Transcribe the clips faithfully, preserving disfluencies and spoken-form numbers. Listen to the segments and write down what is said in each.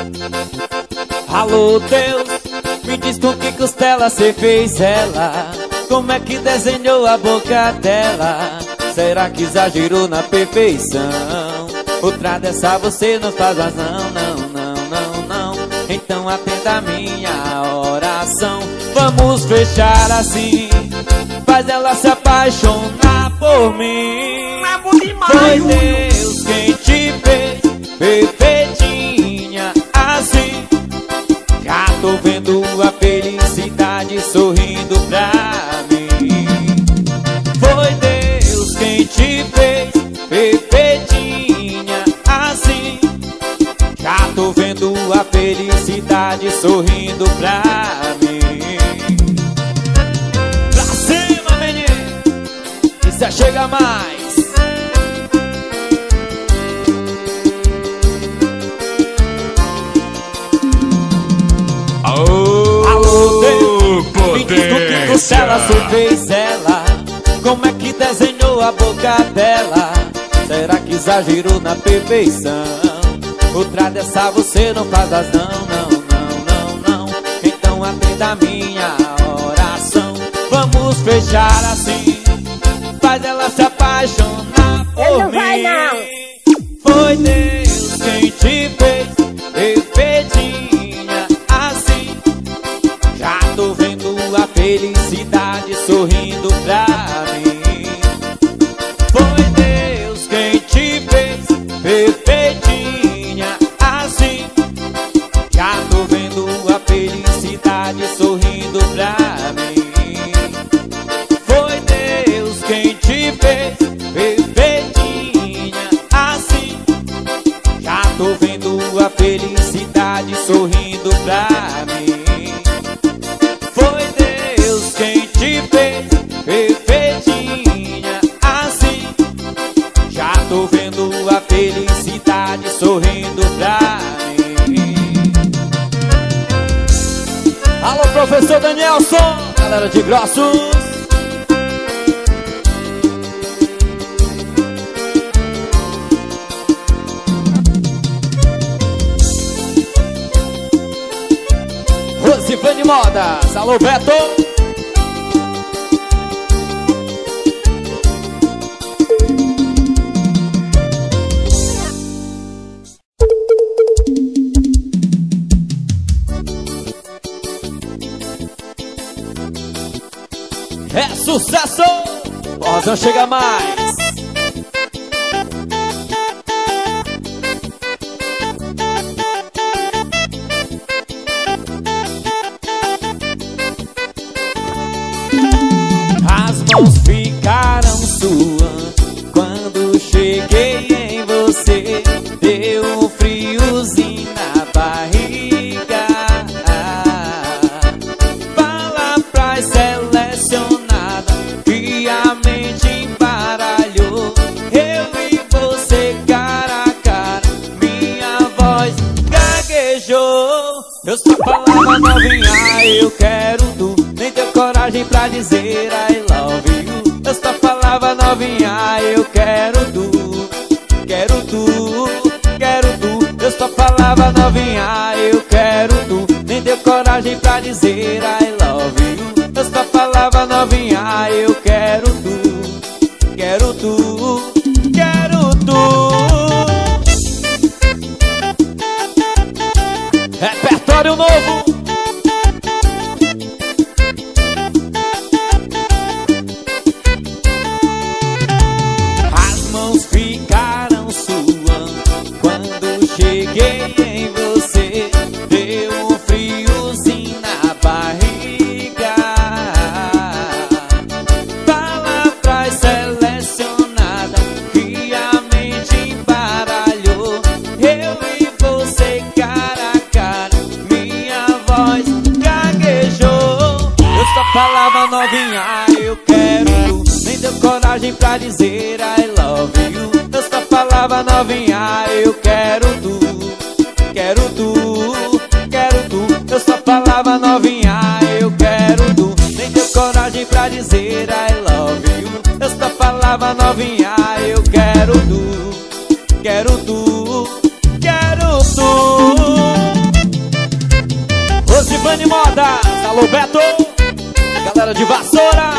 Alô Deus, me diz com que costela cê fez ela. Como é que desenhou a boca dela? Será que exagerou na perfeição? Outra dessa você não faz mais não, não, não, não, não. Então atenda a minha oração. Vamos fechar assim, faz ela se apaixonar por mim. Foi Deus quem te fez perfeitinha assim. Já tô vendo a felicidade sorrindo pra mim. Foi Deus quem te fez perfeitinha assim. Já tô vendo a felicidade sorrindo pra mim. Pra cima, menino, que cê chega mais. Alô, Alô, Deus, me diz com que potência. costela cê fez ela. Como é que desenhou a boca dela? Será que exagerou na perfeição? Outra dessa você não faz as não, não, não, não, não. Então atenda a minha oração. Vamos fechar assim, faz ela se apaixonar por não mim. vai, não. Foi Deus quem te fez perfeitinha assim. Já tô vendo a felicidade sorrindo pra mim. Foi Deus quem te fez perfeitinha assim. Já tô vendo a felicidade sorrindo pra mim. Foi Deus quem te fez perfeitinha assim. Já tô vendo a felicidade sorrindo pra mim. Foi Deus quem te fez perfeitinha assim. Já tô vendo a felicidade sorrindo pra mim. Alô, professor Danielson, galera de Grossos. Rosivane Modas, alô Beto. É sucesso! Rosão chega mais. As mãos ficaram suando quando cheguei em você. Deu um friozinho na barriga. Fala pra selecionada que a mente embaralhou. Eu e você cara a cara, minha voz gaguejou. Eu só falava novinha, eu quero tu. Nem deu coragem pra dizer I love you. Eu só falava novinha, eu quero tu. Quero tu, quero tu. Eu só falava novinha, eu quero tu. Nem deu coragem pra dizer I love you. Eu só falava novinha, eu quero tu. Quero tu, quero tu. Repertório novo. As mãos ficaram suando quando cheguei em você. Deu um friozinho na barriga. Fala pra selecionada que a mente embaralhou. Eu e você cara a cara, minha voz gaguejou. Eu só falava novinha, eu quero tu. Nem deu coragem pra dizer I love you. Eu só falava novinha, eu quero tu. Quero tu, quero tu. Eu só falava novinha, eu quero tu. Nem deu coragem pra dizer I love you. Eu só falava novinha, eu quero tu. Quero tu, quero tu. Dani Moda, alô Beto, galera de Vassoura.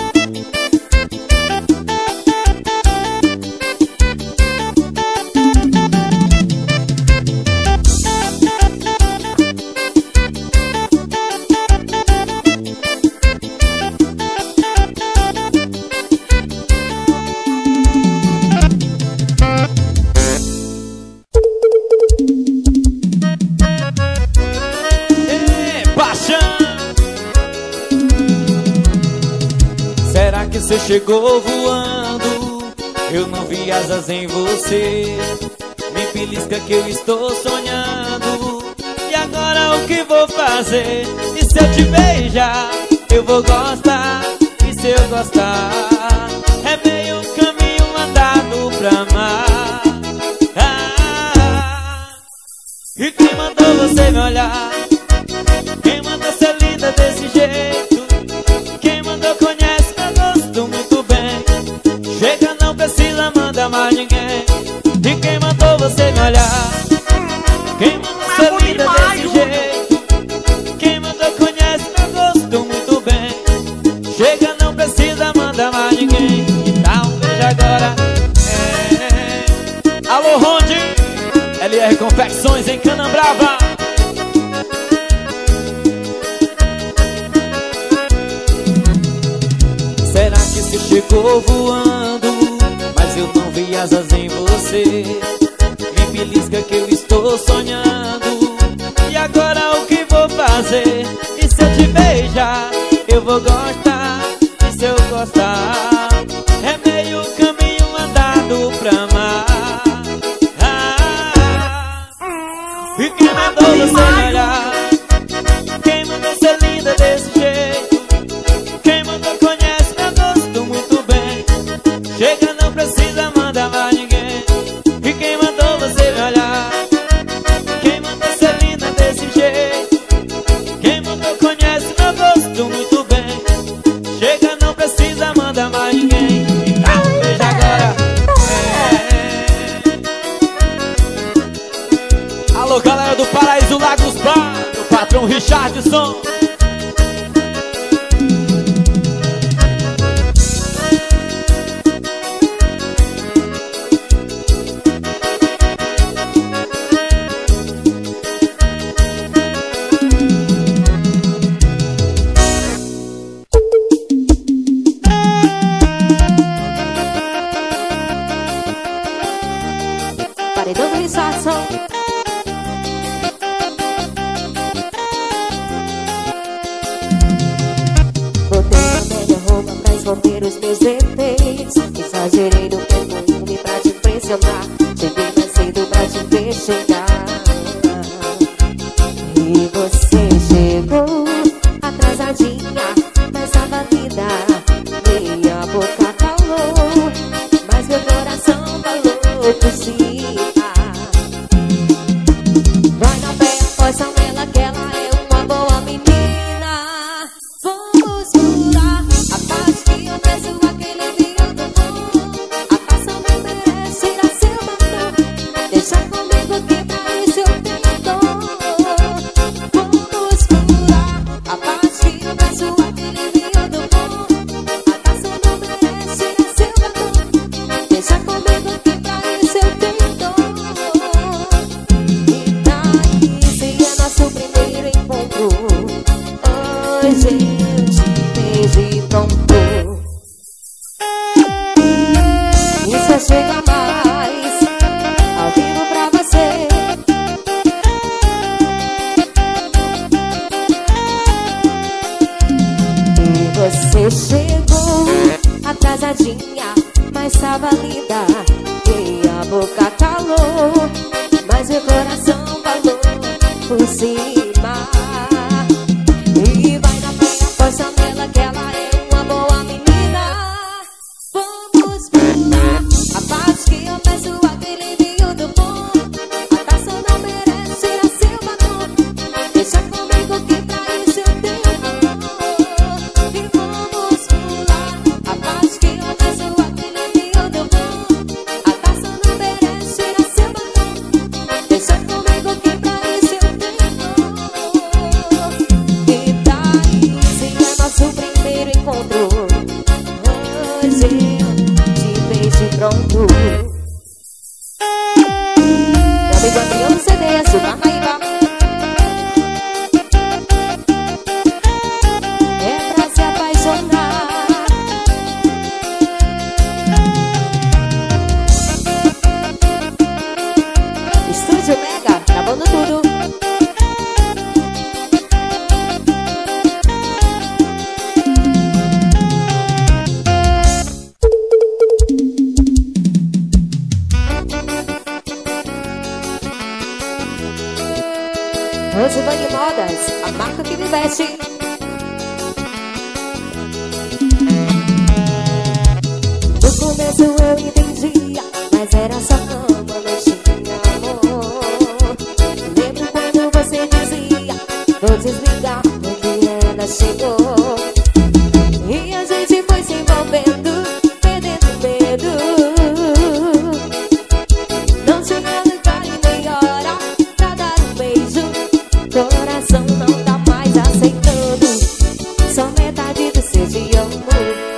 Você chegou voando, eu não vi asas em você. Me belisca que eu estou sonhando. E agora o que vou fazer? E se eu te beijar, eu vou gostar. E se eu gostar, é meio caminho andado pra amar. Ah, e quem mandou você me olhar? Quem mandou ser linda desse jeito? Quem mandou conhece muito bem. Chega, não precisa mandar mais ninguém. E quem mandou você me olhar? Quem mandou ser linda desse jeito? Quem mandou conhece meu gosto muito bem. Chega, não precisa mandar mais ninguém. E dá um beijo agora. É. Alô Ronde, L R Confecções em Canambrava. Será que você chegou voando, mas eu não vi asas em você? Me belisca que eu estou sonhando. E agora o que vou fazer? E se eu te beijar, eu vou gostar. E se eu gostar, é meio caminho andado pra amar. Ah, e quem mandou você me olhar? Quem mandou ser linda desse jeito? Quem mandou conhece muito bem. Chega, não precisa mandar mais ninguém. E quem mandou você me olhar? Quem mandou ser linda desse jeito? Quem mandou conhece meu gosto muito bem. Chega, não precisa mandar mais ninguém. E dá um beijo agora. É. Alô galera do Paraíso Lagos Bar, do patrão Richardson. Os meus defeitos, exagerei no perfume pra te impressionar. Cheguei mais cedo pra te ver chegar. E você chegou atrasadinha, mas tava linda. Minha boca calou, mas meu coração falou por cima. Vai na fé, força nela que ela é uma boa menina. Vamos curar a paz que eu peço aquele vinho do bom. A taça não merece dar seu batom. Deixa comigo que pra isso eu tenho dor. Vamos curar a paz que eu peço aquele vinho do bom. A taça não merece dar seu batom. Deixa comigo que pra isso eu tenho dor. E daí se é nosso primeiro encontro, hoje eu te vejo e pronto. Isso chega mais ao vivo pra você. E você chegou atrasadinha, mas tava linda. E a boca calou, mas o coração falou por cima. E vai na praia, força nela que ela é uma boa menina. Vamos pular a paz que eu peço aquele vinho do bom. A taça não merece a seu batom. Deixa comigo que pra isso eu tenho amor. E vamos pular a paz que eu peço aquele vinho do bom. A taça não merece a seu batom. Deixa comigo que pra isso eu tenho amor. beijinho, de beijo pronto. Meu amigo Andrinho do C D, Sul Parnaíba. É pra se apaixonar. Estúdio Mega, gravando tudo. Rosivane Modas, a marca que me veste. No começo eu entendia, mas era só cama, não tinha amor. Lembro quando você dizia, vou desligar porque ela chegou. E a gente foi se envolvendo, perdendo medo. Não tinha lugar e nem hora pra dar um beijo. Coração não tá mais aceitando, só metade do seu te amo.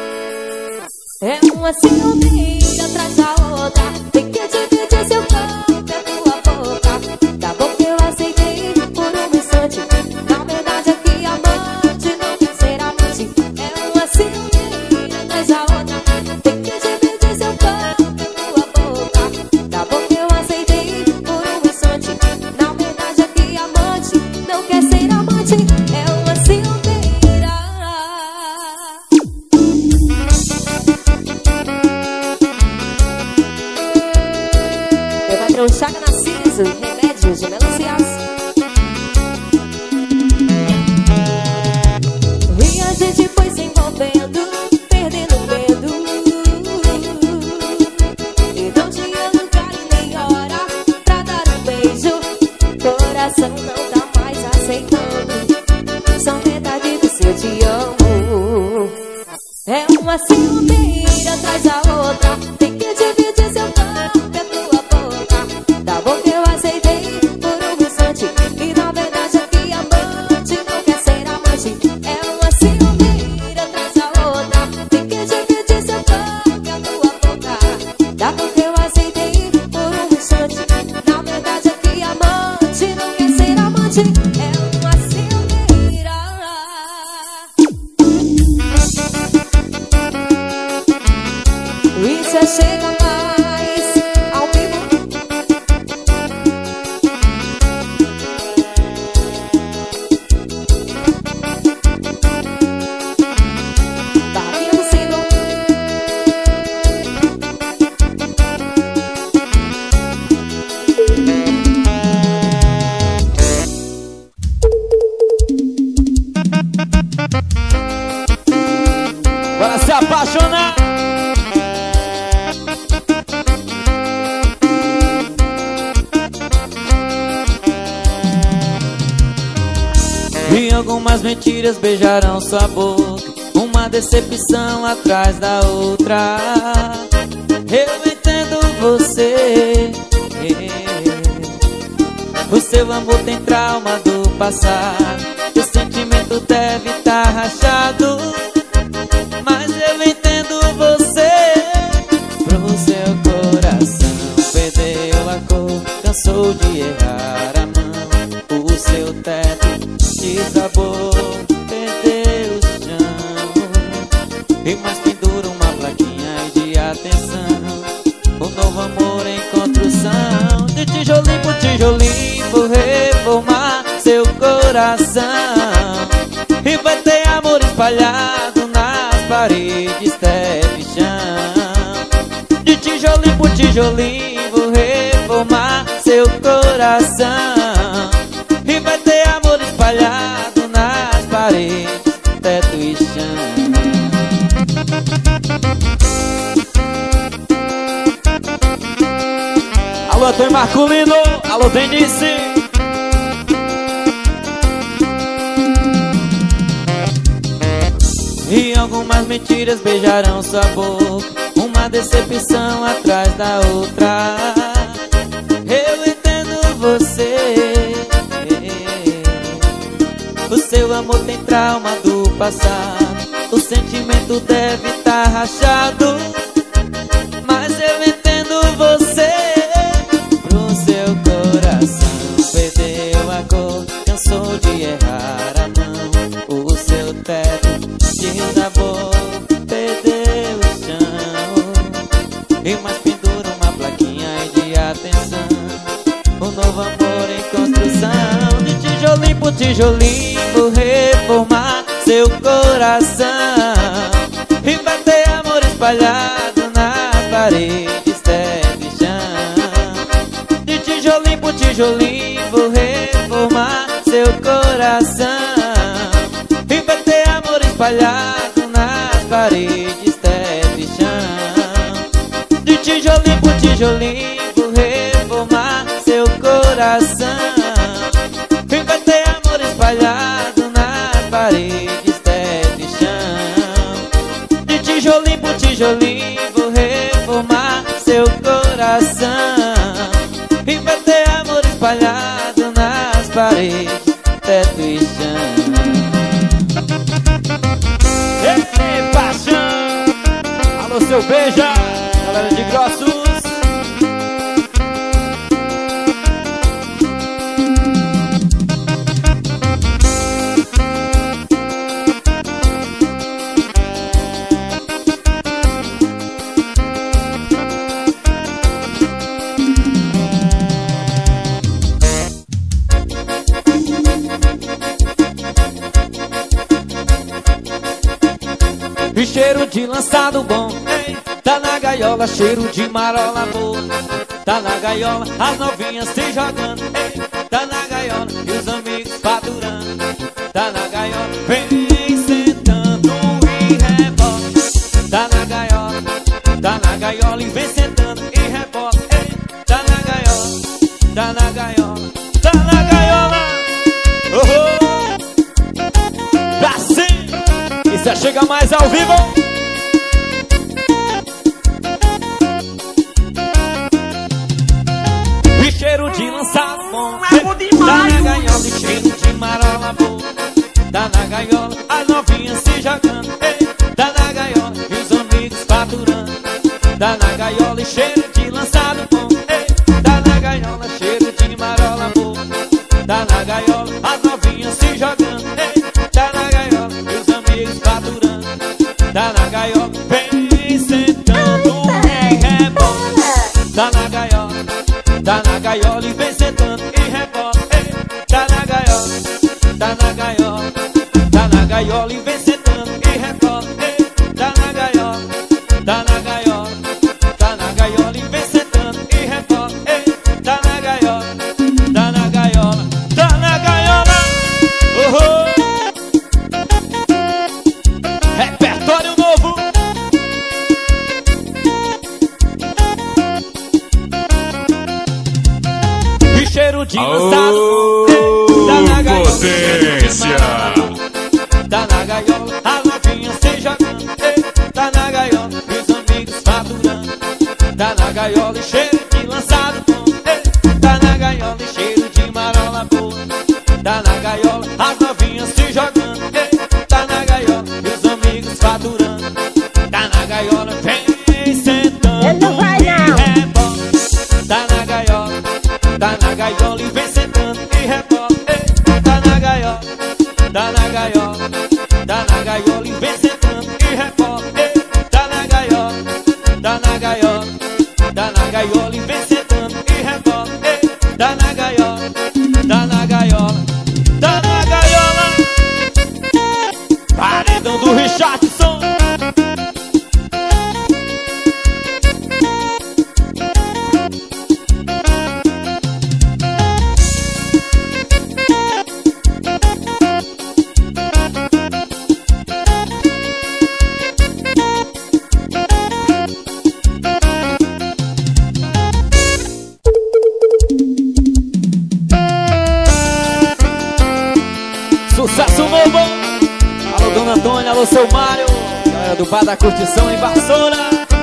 É uma ciúmeira atrás da outra, tem que dividir seu corpo, é tua boca. Tá bom que eu aceitei por um instante, na verdade aqui amante não quer ser amante. É uma ciúmeira atrás da outra, tem que dividir seu corpo, é tua boca. Tá bom que eu aceitei por um instante, na verdade aqui amante não quer ser amante. É uma ciúmeira. Eu vai trouxar Narciso, remédios de melancias. E a gente foi se envolvendo, perdendo medo. E não tinha lugar e nem hora pra dar um beijo. Coração não tá mais aceitando, só metade do seu te amo. É uma ciúmeira atrás da outra, tem que dividir seu corpo, é tua boca. Tá bom que eu aceitei por um instante, e na verdade aqui amante não quer ser amante. É uma ciúmeira atrás da outra, tem que dividir seu corpo, é tua boca. Tá bom que eu aceitei por um instante, na verdade aqui amante não quer ser amante. É uma ciúmeira. Isso é chega mais ao vivo. Tá vindo o single. Bora se apaixonar. E algumas mentiras beijarão sua boca, uma decepção atrás da outra. Eu entendo você, o seu amor tem trauma do passado, o sentimento deve estar rachado. Mas eu entendo você, pro seu coração perdeu a cor, cansou de errar a mão, o seu teto desabou, perdeu o chão. E mais pendura uma plaquinha de atenção, o novo amor em construção. De tijolinho por tijolinho vou reformar seu coração. E vai ter amor espalhado nas paredes, teto e chão. De tijolinho por tijolinho vou reformar seu coração. E vai ter amor espalhado nas paredes, teto e chão. Alô, Tom Marculino, alô, Denise. E algumas mentiras beijarão sua boca, uma decepção atrás da outra. Eu entendo você, o seu amor tem trauma do passado, o sentimento deve estar rachado, mas eu entendo você. Pro seu coração perdeu a cor, cansou de errar a mão. O seu teto desabou, perdeu o chão. E mais pendura uma plaquinha de atenção. Um novo amor em construção. De tijolinho por tijolinho vou reformar seu coração. E vai ter amor espalhado nas paredes, teto e chão. De tijolinho por tijolinho vou reformar seu coração. E vai ter amor espalhado nas paredes, teto e chão. De tijolinho por tijolinho vou reformar seu coração. E vai ter amor espalhado nas paredes, teto e chão. De tijolinho por tijolinho vou reformar seu coração. E vai ter amor espalhado nas paredes, teto e chão. Ei, paixão! Alô, seu beija, galera de Grossos. E cheiro de lançado bom, ei, tá na gaiola, cheiro de marola boa. Tá na gaiola, as novinhas se jogando, ei, tá na gaiola, e os amigos faturando. Tá na gaiola, vem sentando e rebola. Tá na gaiola, tá na gaiola, e vem sentando e rebola. Ei, tá na gaiola, tá na gaiola, tá na gaiola. Oh, oh. Pra cima. E cê chega mais ao vivo. E cheiro de lançado bom, tá na gaiola, e cheiro de marola boa. Tá na gaiola, as novinhas se jogando, ei, tá na gaiola, e os amigos faturando. Tá na gaiola, e cheiro de lançado bom, ei, tá na gaiola, cheiro de marola boa. Tá na gaiola, as novinhas se jogando, ei, tá na gaiola, e os amigos faturando. Tá na gaiola, vem sentando e rebola. Tá na gaiola, tá na gaiola, e vem sentando e rebola. Ei, tá na gaiola, tá na gaiola, tá na gaiola, e vem sentando e rebola. Ei, tá na gaiola, tá na gaiola, tá na gaiola, e vem sentando e rebola. Ei, tá na gaiola, tá na gaiola, tá na gaiola. Oh, oh. Repertório novo. E cheiro de lançado, oh, tá na gaiola, potência. Tá na gaiola, as novinhas se jogando, ei, tá na gaiola, e os amigos faturando. Tá na gaiola, e cheiro de lançado bom, ei, tá na gaiola, e cheiro de marola boa. Tá na gaiola, as novinhas se jogando, ei, tá na gaiola, e os amigos faturando. Tá na gaiola, vem sentando e rebola. Tá na gaiola, tá na gaiola, e vem sentando e rebola. Ei, tá na gaiola, tá na gaiola, tá na gaiola, e vem sentando e rebola. Ei, tá na gaiola, tá na gaiola, tá na gaiola, e vem sentando e rebola. Ei, tá na gaiola, tá na gaiola, tá na gaiola. Paredão do Richardson. Sucesso novo. Alô, Dona Antônia, alô, seu Mário, galera do Bar da Curtição em Vassoura.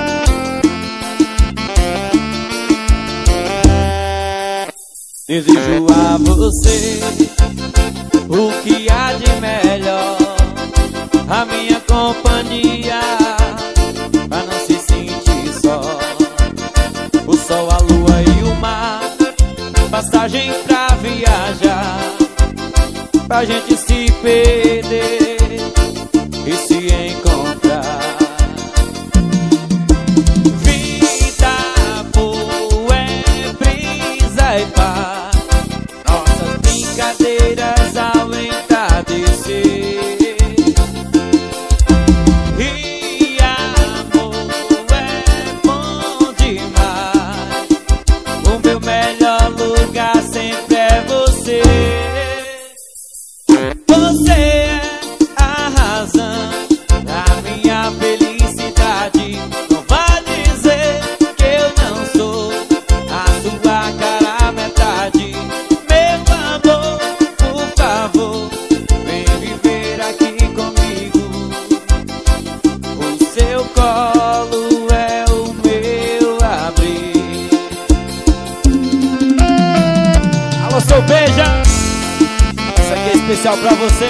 Desejo a você o que há de melhor, a minha companhia pra gente se perder e se encontrar. Vida boa é brisa e paz, nossas brincadeiras ao entardecer. E amor é bom demais, o meu melhor lugar sempre é você. Você é a razão da minha felicidade. Não vai dizer que eu não sou a sua cara metade. Meu amor, por favor, vem viver aqui comigo. O seu colo é o meu abrigo. Alô, seu beija, isso aqui é especial pra você.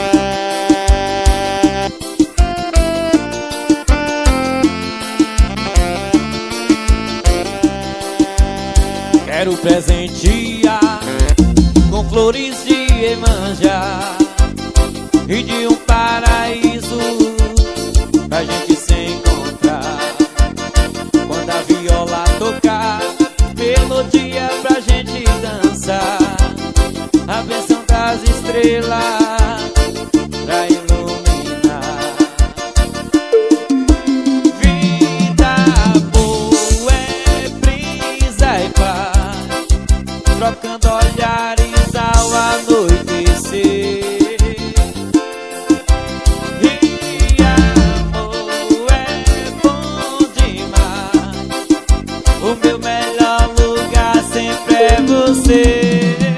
Quero presentear com flores de Iemanjá e de um paraíso pra gente se encontrar. Quando a viola tocar, melodia pra gente dançar, a bênção das estrelas pra iluminar. Vida boa é brisa e paz, trocando olhares ao anoitecer. E amor é bom demais, o meu melhor lugar sempre é você.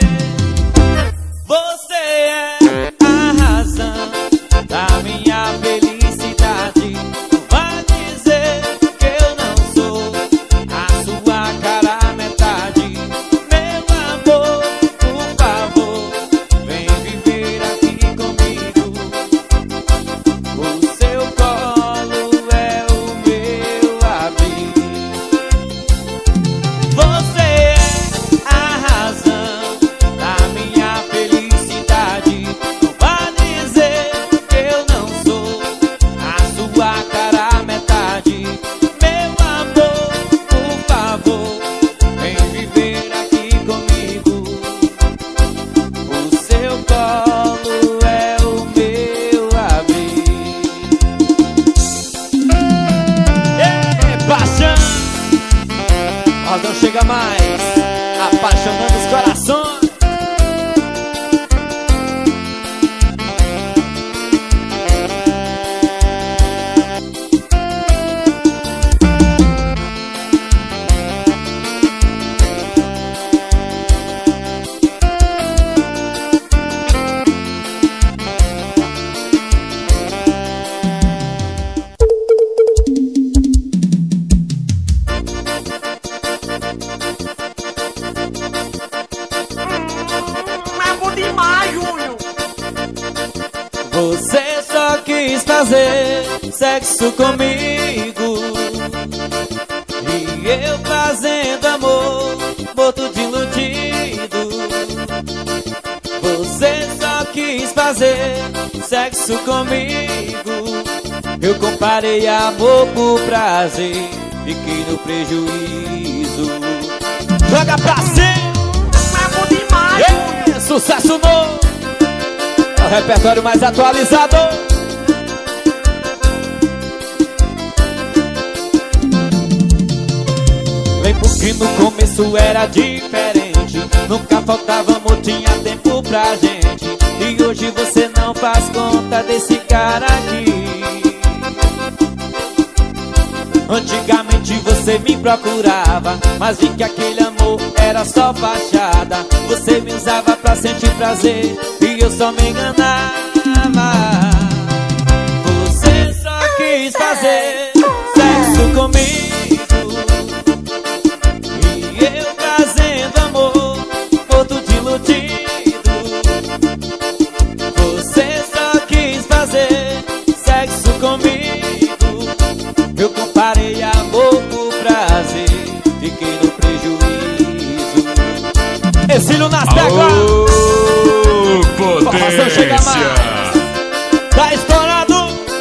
Você é a razão da minha felicidade. Não vai dizer que eu não sou a sua cara metade. Meu amor, por favor, vem viver aqui comigo. O seu colo é o meu abrigo. Você é a razão da minha felicidade. Não vai dizer que eu não sou a sua cara metade. Meu amor, por favor, vem viver aqui comigo. O seu colo é o meu abrigo. Ei, paixão, nós não chega mais, apaixonando os corações. Você só quis fazer sexo comigo e eu fazendo amor, morto de iludido. Você só quis fazer sexo comigo, eu comparei amor por prazer, fiquei no prejuízo. Joga pra cima, é bom demais. É, sucesso novo, o repertório mais atualizado. Lembro que no começo era diferente, nunca faltava amor, tinha tempo pra gente. E hoje você não faz conta desse cara aqui. Antigamente você me procurava, mas vi que aquele amor era só fachada. Você me usava pra sentir prazer e eu só me enganava. Você só quis fazer sexo comigo e eu fazendo amor, morto de iludido. Você só quis fazer sexo comigo, eu comparei amor por prazer, fiquei no prejuízo. Exílio nas teclas, potência. não chega mais. Tá estourado.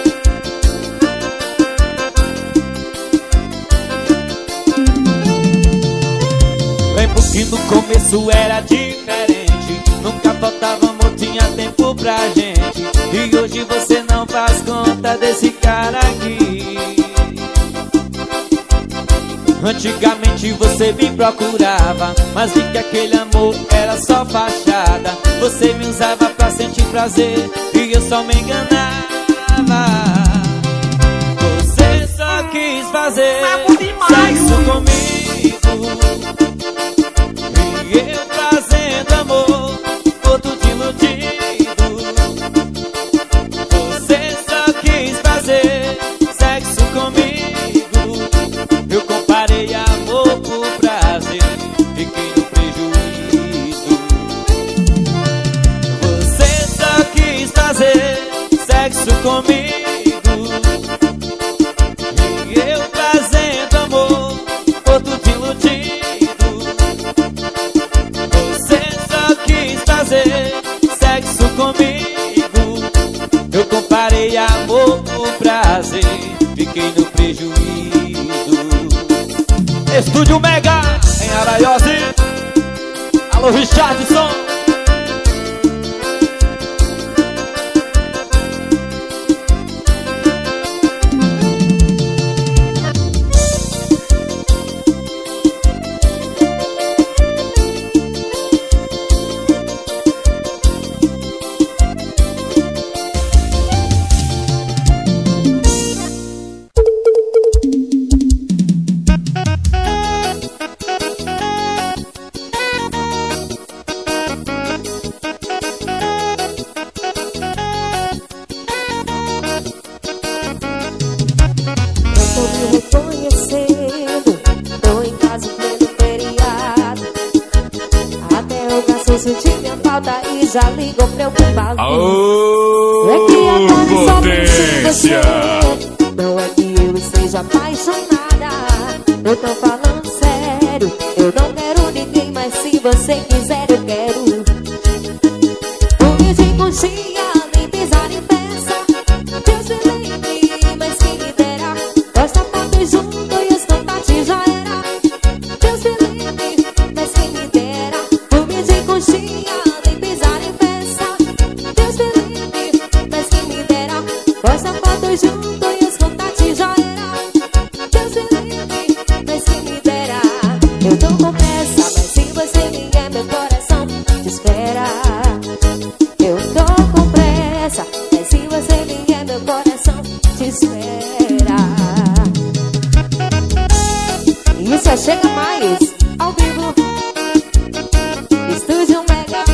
Lembro que no começo era diferente, nunca faltava amor, tinha tempo pra gente. E hoje você não faz conta desse cara aqui. Antigamente você me procurava, mas vi que aquele amor era só fachada. Você me usava pra sentir prazer e eu só me enganava. Você só quis fazer sexo comigo e eu fazendo amor, outro de iludido. Você só quis fazer sexo comigo, eu comparei amor por prazer, fiquei no prejuízo. Você só quis fazer sexo comigo e eu fazendo amor, outro de iludido. Você só quis fazer sexo comigo, eu comparei amor por prazer, fiquei no prejuízo. Estúdio Mega em Araiose. Alô, Richardson. Já ligou preocupado. Oh, é que agora só penso em potência. você. Não é que eu esteja apaixonada, eu tô falando sério. Eu não quero ninguém, mas se você quiser eu quero. Porque de conchinha, nem pisar em peça. Deus me livre, mas quem me dera. Gosta foto junto e os contatos já era. Deus me livre, mas quem me dera. Porque de conchinha, junto e os contatos já era. Deus me livre, mas quem me dera. Eu tô com pressa, mas se você vier meu coração te espera. Eu tô com pressa, mas se você vier meu coração te espera. Isso é Chega Mais, ao vivo, Estúdio Mega.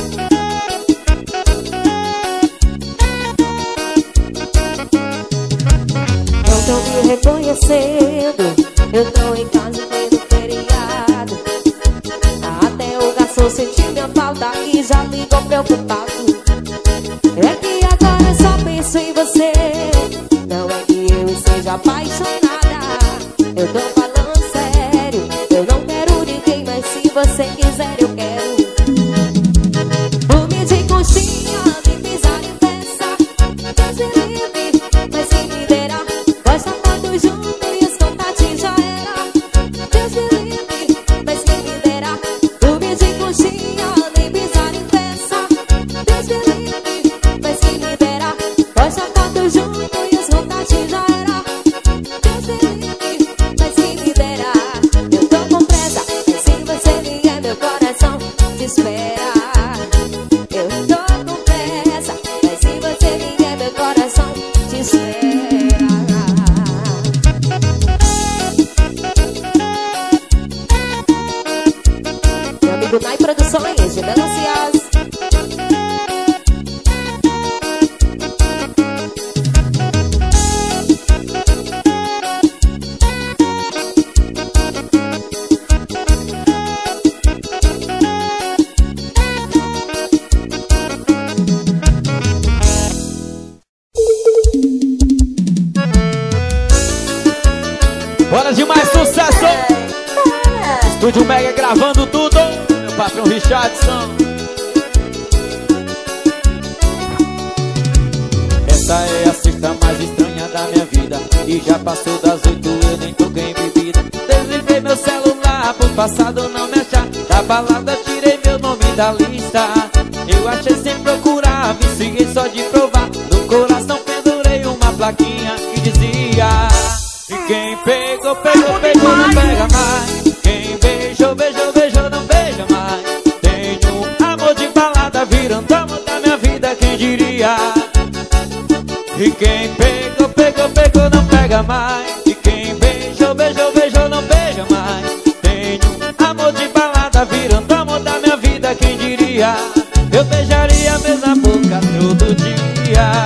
Tô me reconhecendo, eu tô em casa vendo feriado. Até o garçom sentiu minha falta e já ligou preocupado. É que agora só penso em você. Não é que eu esteja apaixonada, eu tô falando sério. Eu não quero ninguém, mas se você quiser eu quero. Dormir de conchinha, nem pisar em peça. Deus me livre, mas quem me dera. Gosta foto junto e os contatos já era. Deus me livre, mas quem me dera. Dormir de conchinha, nem pisar em peça. Deus me livre, mas quem me dera. Gosta foto junto e os contatos já era. Deus me livre, mas quem me dera. Eu tô com pressa, mas se você vier meu coração te espera. Eu tô com pressa, mas se você vier meu coração te espera. Nai Produções de Melancias. Hora de mais sucesso. Estúdio Mega gravando tudo. Meu patrão Richardson. essa é a sexta mais estranha da minha vida. E já passou das oito, eu nem toquei em bebida. Desliguei meu celular pro passado não me achar. Da balada tirei meu nome da lista. Eu achei sem procurar, viciei só de provar. No coração pendurei uma plaquinha que dizia: e quem pegou, pegou, pegou, não pega mais. Quem beijou, beijou, beijou, não beija mais. Tenho um amor de balada, virando amor da minha vida, quem diria? E quem pegou, pegou, pegou, não pega mais. E quem beijou, beijou, beijou, não beija mais. Tenho um amor de balada, virando amor da minha vida, quem diria? Eu beijaria a mesma boca todo dia.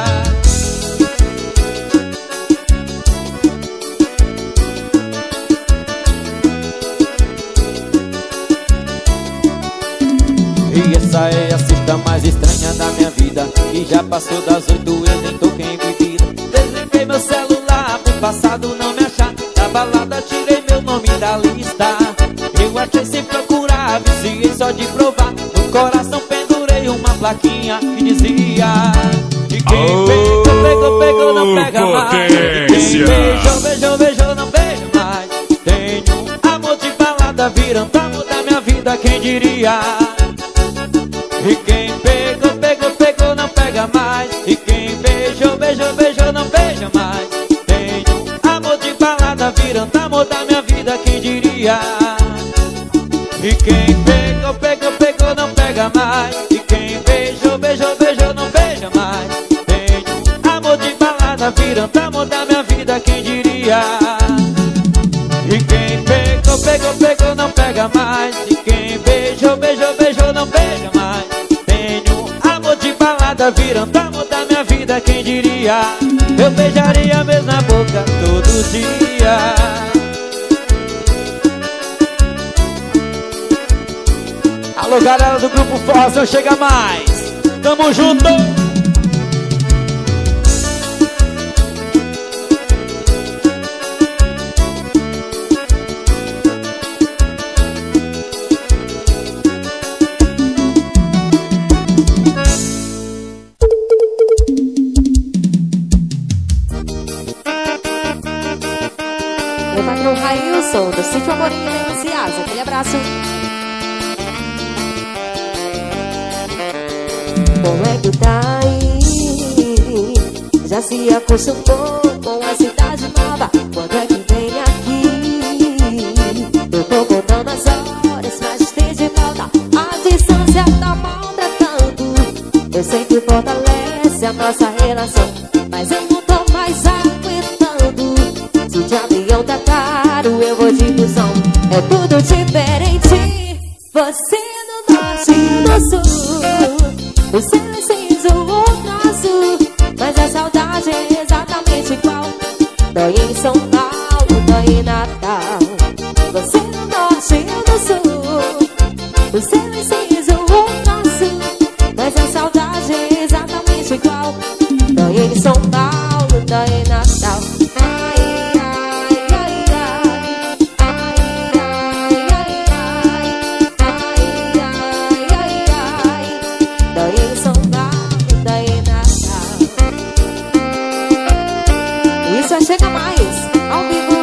E essa é a sexta mais estranha da minha vida. E já passou das oito, eu nem toquei em bebida. Desliguei meu celular pro passado não me achar. Da balada tirei meu nome da lista. Eu achei sem procurar, viciei só de provar. No coração pendurei uma plaquinha que dizia: e quem oh, pegou, pegou, pegou, não pega mais. E quem beijou, beijou, beijou, não beija mais. Tenho um amor de balada, virando amor da minha vida, quem diria? E quem pegou, pegou, pegou, não pega mais. E quem beijou, beijou, beijou, não beija mais. Tenho um amor de balada, virando amor da minha vida, quem diria? E quem pegou, pegou, pegou, não pega mais. E quem beijou, beijou, beijou, não beija mais. Tenho um amor de balada, virando amor da minha vida, quem diria? E quem pegou, pegou, pegou, não pega mais. E quem beijou, beijou, beijou, não beija mais. Tenho um amor de balada, virando amor da minha vida, quem diria? Eu beijaria a mesma boca todo dia. Alô, galera do Grupo Força, não chega mais. Tamo junto. Meu patrão Railson, do Sítio Amorim, em Ciasa. Aquele abraço. Como é que tá aí? Já se acostumou com a cidade nova? Quando é que vem aqui? Eu tô contando as horas, mas esteja de volta. A distância tá maltratando. Eu sei que fortalece a nossa relação, mas eu não tô mais aguentando. Se de avião tá caro, eu vou de busão. É tudo diferente. Você no norte e no sul. Você precisa o nosso, mas a saudade é exatamente igual. Dói em São Paulo, dói em Natal. Você no norte e no sul. Você precisa o nosso, mas a saudade é exatamente igual. Dói em São Paulo, dói em Natal. Ai, ai, ai, ai. Ai, ai, ai, ai. Ai, ai, ai, ai. Dói em São Paulo, dói em Natal. Isso é Chega Mais, ao vivo.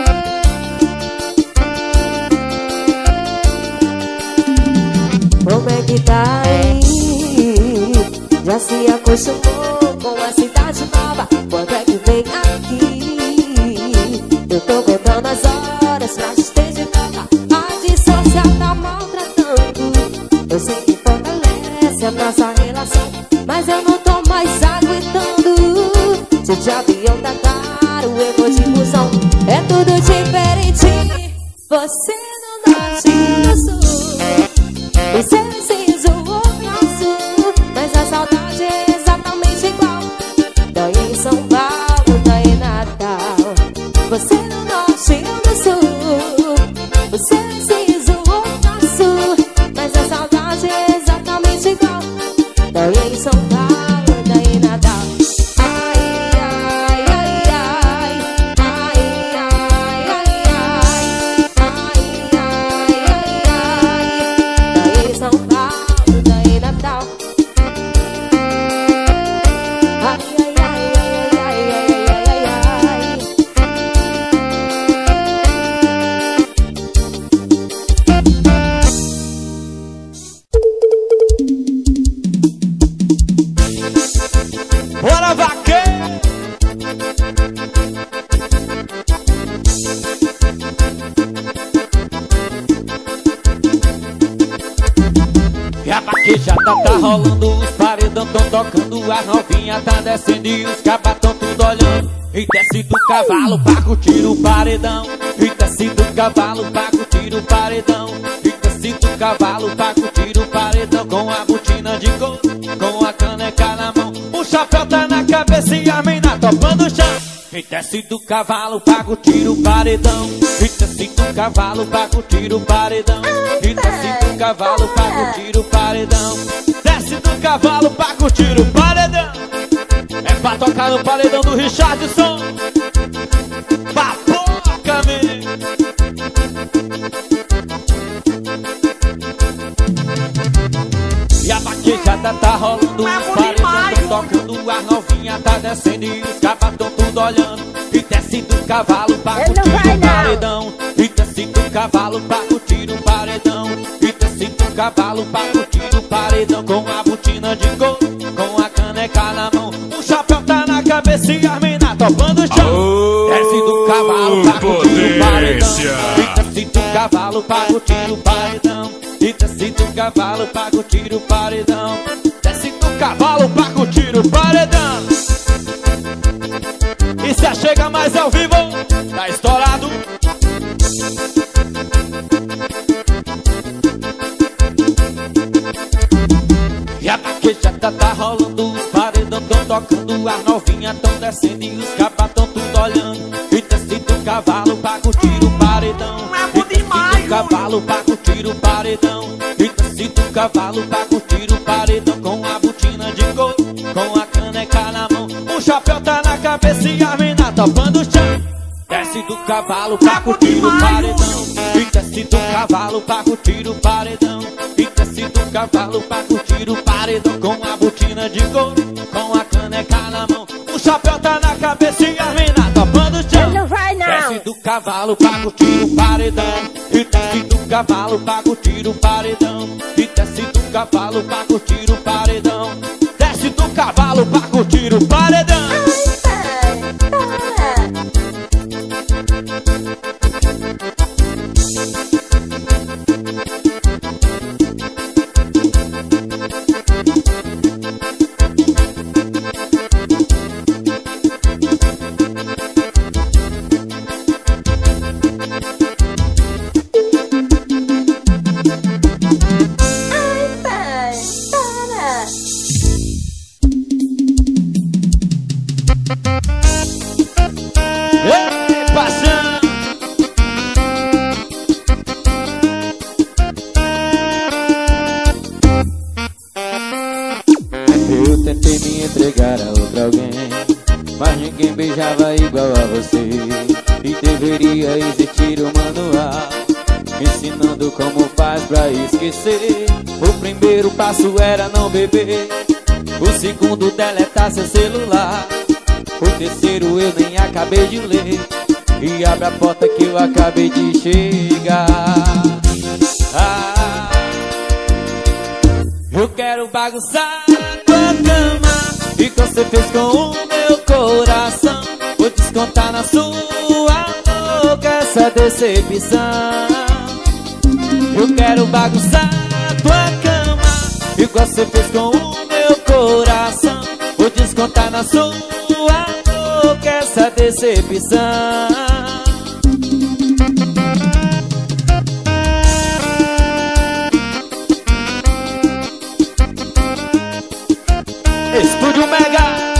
Como é que tá aí? Já se acostumou com a cidade nova? Quando é que vem aqui? Eu tô contando as horas pra esteja de volta. A distância tá maltratando. Eu sei que fortalece a nossa relação, mas eu não tô mais aguentando. Se de avião tá caro, eu vou de busão. É tudo diferente. Você no norte e no sul. Você precisa o nosso, mas a saudade é exatamente igual. Dói em São Paulo, dói em Natal. Você no norte e no sul. Você precisa o nosso, mas a saudade é exatamente igual. Dói em São Paulo, dói em Natal. Ai, ai, ai, ai. Ai, ai, ai, ai. Ai, ai, ai, ai. Dói em São Paulo. vaquejada tá rolando, os paredão tão tocando, as novinha tá descendo e os cabas tão tudo olhando. E desce do cavalo pra curtir o paredão. E desce do cavalo pra curtir o paredão. E desce do cavalo pra curtir o paredão. Com a botina de couro, com a caneca na mão, o chapéu tá na cabeça e a mina topando o chão. E desce do cavalo pra curtir o paredão. E desce do cavalo pra curtir o paredão. E desce do cavalo pra curtir o paredão. Desce do cavalo pra curtir o paredão. É pra tocar no paredão do Richardson. Papoca, me. E a vaquejada tá rolando, os paredão tão tocando, as novinha tá descendo e os cabas tão tudo olhando. E desce do cavalo pra curtir o paredão. E desce do cavalo pra curtir o paredão. E desce do cavalo pra curtir o paredão. Com a botina de couro, com a caneca na mão, o chapéu tá na cabeça e a mina topando o chão. Oh, desce do cavalo pra curtir o paredão. E desce do cavalo pra curtir o paredão. E desce do cavalo pra curtir o paredão. Desce do cavalo pra curtir o paredão. E se chega mais ao vivo, tá estourado. E a vaquejada tá rolando, os paredão tão tocando, as novinha tão descendo e os cabas tão tudo olhando. E desce do cavalo pra curtir o paredão. E desce do cavalo pra curtir o paredão. E desce do cavalo pra curtir o paredão. Com a botina de couro, com a caneca na mão, o chapéu tá na cabeça e a mina topando o chão. Desce do cavalo pra curtir o paredão. E desce do cavalo pra curtir o paredão. E desce do cavalo pra curtir o paredão. Com a botina de couro, com a caneca na mão, o chapéu tá na cabeça e a mina topando o chão. Desce do cavalo pra curtir o paredão. E desce do cavalo pra curtir o paredão. E desce do cavalo pra curtir o paredão. Desce do cavalo pra curtir o paredão. Eu tentei me entregar a outra alguém, mas ninguém beijava igual a você. E deveria existir um manual ensinando como faz pra esquecer. O primeiro passo era não beber, o segundo deletar seu celular, o terceiro eu nem acabei de ler. E abre a porta que eu acabei de chegar. Ah, eu quero bagunçar tua cama e que você fez com o meu coração. Vou descontar na sua boca essa decepção. Eu quero bagunçar tua cama e que você fez com o meu coração. Vou descontar na sua boca essa decepção. Estúdio Mega.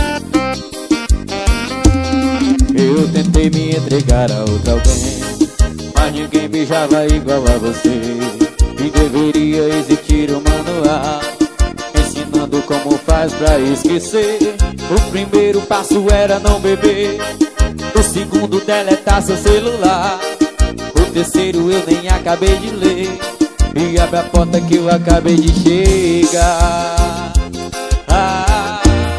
Eu tentei me entregar a outra alguém, mas ninguém beijava igual a você. E deveria existir um manual ensinando como faz pra esquecer. O primeiro passo era não beber, o segundo deletar seu celular, o terceiro eu nem acabei de ler. E abre a porta que eu acabei de chegar. Ah,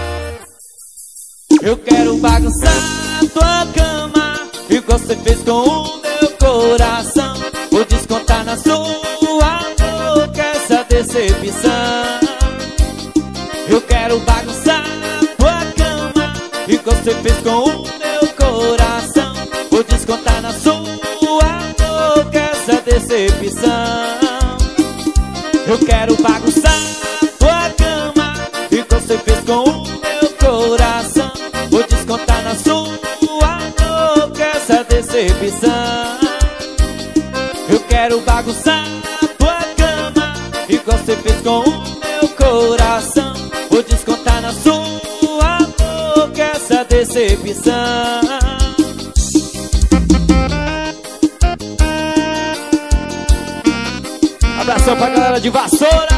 eu quero bagunçar tua cama e você fez com o meu coração. Vou descontar na sua boca essa decepção. Eu quero bagunçar tua cama e você fez com o meu coração. Vou descontar na sua boca essa decepção. Eu quero bagunçar tua cama e você fez com o meu coração. Vou descontar na sua boca essa decepção. Eu quero bagunçar tua cama e você fez com o meu coração. Vou descontar na sua boca essa decepção. Abração pra galera de Vassoura.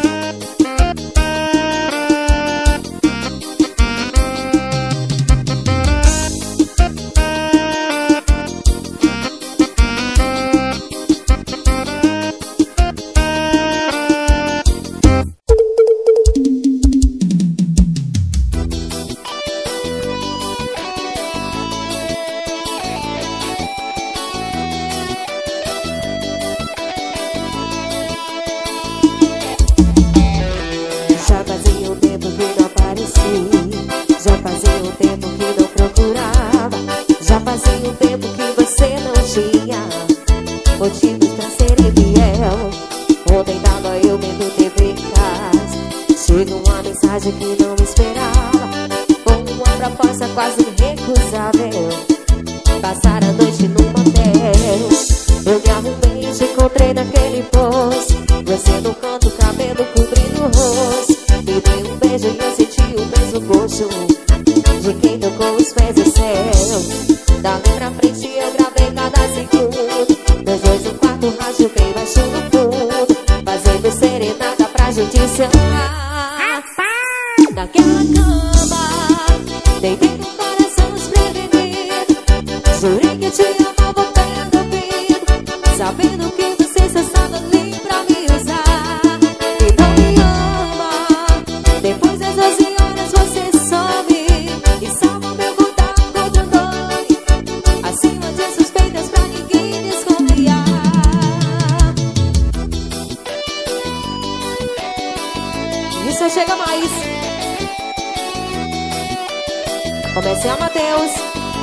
Comercial Mateus.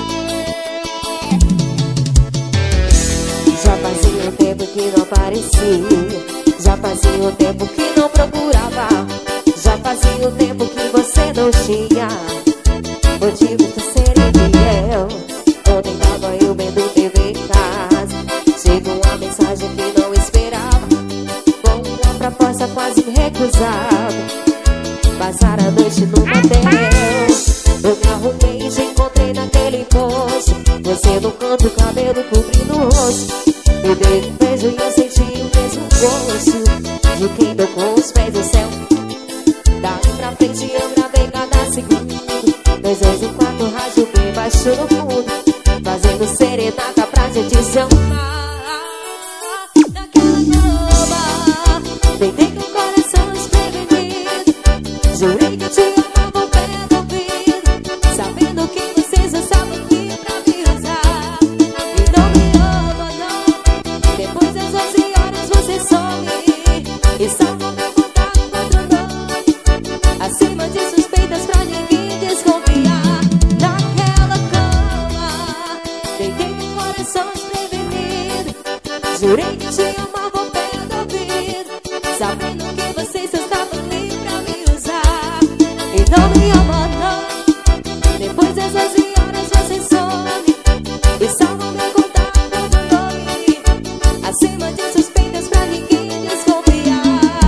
Já fazia um tempo que não aparecia, já fazia um tempo que não procurava, já fazia um tempo que você não tinha motivo pra ser infiel. Ontem tava eu vendo T V em casa, chegou uma mensagem que não esperava, com uma proposta quase recusável. Passar a noite no motel, eu me arrumei e te encontrei naquele poste. Você no canto, cabelo cobrindo o rosto. Me dei um beijo e eu senti o mesmo gosto de quem tocou os pés do céu. Dali pra frente eu gravei cada segundo, dois dois no quarto, rádio bem baixo no fundo, fazendo serenata pra gente se amar. Naquela cama, deitei com o coração desprevenido, jurei que eu te amava ao pé do ouvido, sabendo que você só estava aqui pra me usar. E não me ama, não. Depois das onze horas você some e salva meu contato com outro nome, acima de suspeitas pra ninguém desconfiar. Naquela cama, deitei com o coração desprevenido, jurei que te amava ao pé do ouvido, sabendo que você só estava ali pra me usar. E não me ama, não. Depois das onze horas você some e salva meu contato do nome, acima de suspeitas pra ninguém desconfiar.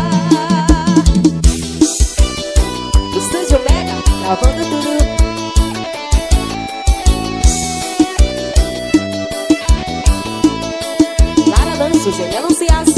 Estúdio Mega, gravando tudo. Lara Lanches, ele anuncias.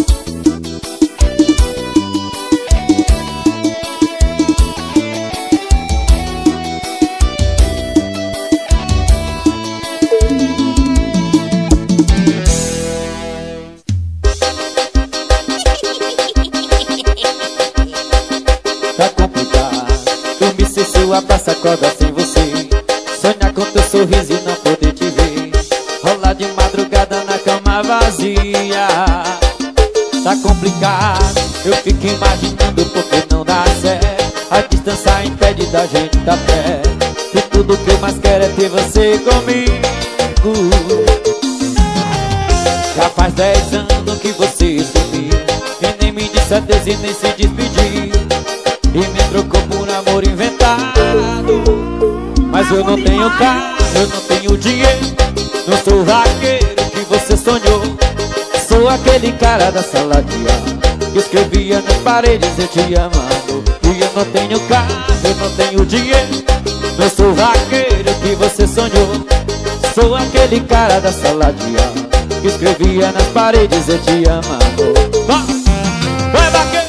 Tá complicado dormir sem sua abraça, acorda sem você, sonhar com teu sorriso e não poder te ver, rolar de madrugada na cama vazia. Tá complicado, eu fico imaginando porque não dá certo, a distância impede da gente tá perto, e tudo que eu mais quero é ter você comigo. Já faz dez anos que você sumiu e nem me disse disse adeus e nem se despediu, e me trocou por amor inventado. Mas eu não tenho carro, eu não tenho dinheiro, não sou o vaqueiro que você sonhou. Sou aquele cara da sala de aula que escrevia nas paredes eu te amando. E eu não tenho carro, eu não tenho dinheiro, não sou o vaqueiro que você sonhou. Sou aquele cara da sala de aula que escrevia nas paredes eu te amando. Vai, vaqueiro!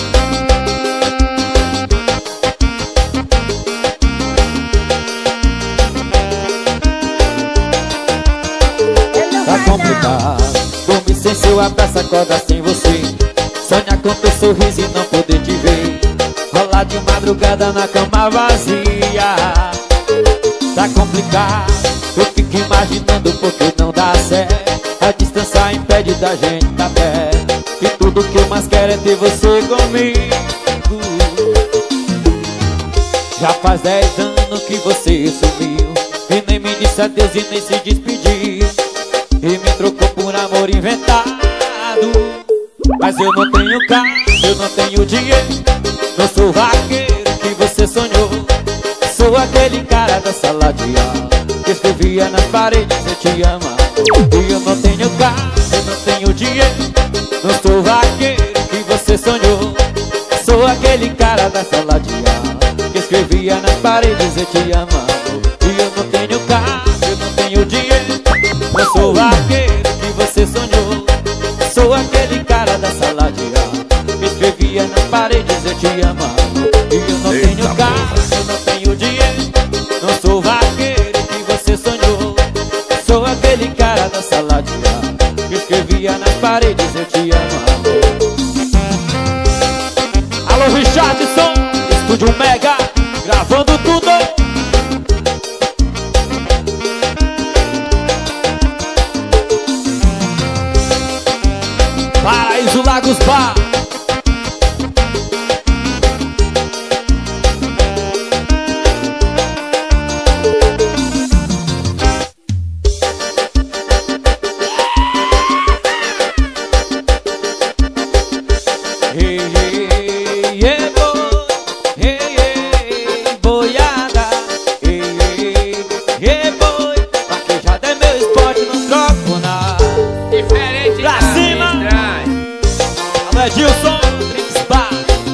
Tá complicado dormir sem seu abraço, acordar sem você, sonhar com teu sorriso e não poder te ver, rolar de madrugada na cama vazia. Tá complicado, eu fico imaginando porque não dá certo. A distância impede da gente tá perto, e tudo que eu mais quero é ter você comigo. Já faz dez anos que você sumiu, e nem me disse adeus e nem se despediu, e me trocou por amor inventado. Mas eu não tenho carro, eu não tenho dinheiro, não sou o vaqueiro que você sonhou. Sou aquele cara da sala de aula que escrevia nas paredes eu te amo. E eu não tenho carro, eu não tenho dinheiro, não sou o vaqueiro que você sonhou. Sou aquele cara da sala de aula que escrevia nas paredes eu te amo. E eu não tenho carro, eu não tenho dinheiro, não sou o vaqueiro que você sonhou. Sou aquele cara da sala de aula que escrevia nas paredes eu te amo. E eu não Eita tenho carro, eu não tenho dinheiro, não sou o vaqueiro que você sonhou. Sou aquele cara da sala de aula que escrevia nas paredes eu te amo. Alô, Richardson, Estúdio Mega, gravando tudo. Paraíso Lagos Bar. Hey, hey, hey, boy. Hey, hey, boiada. Hey, hey, hey, boy. Vaquejada é meu esporte, não troco nada. Diferente Pra da cima. estranha. Alô, Edilson, Drinks Bar.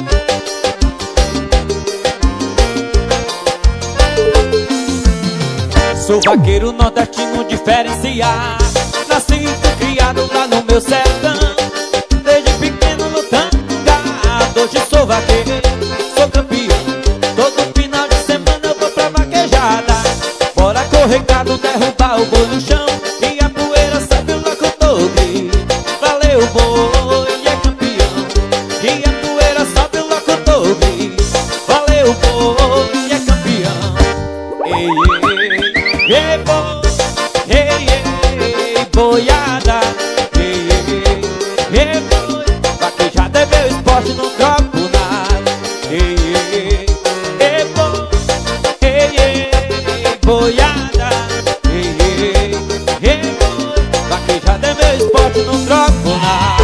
Sou vaqueiro nordestino diferenciado, nasci e fui criado lá no meu sertão. Desde pequeno lutando gado, hoje sou vaqueiro, sou campeão. Todo final de semana eu vou pra vaquejada. Bora correr gado, derrubar o boi no chão, e a poeira sabe lá que eu tô grito. Valeu boi, é campeão, e a poeira sabe lá que eu tô grito. Valeu boi, é campeão. Ei, ei, ei, boi, ei, ei, boiada. Ei, ei, ei, boi, vaquejada é meu esporte, não troco nada. Ei, ei, ei, boi, ei, ei, boiada. Ei, ei, ei, boi, vaquejada é meu esporte, não troco nada.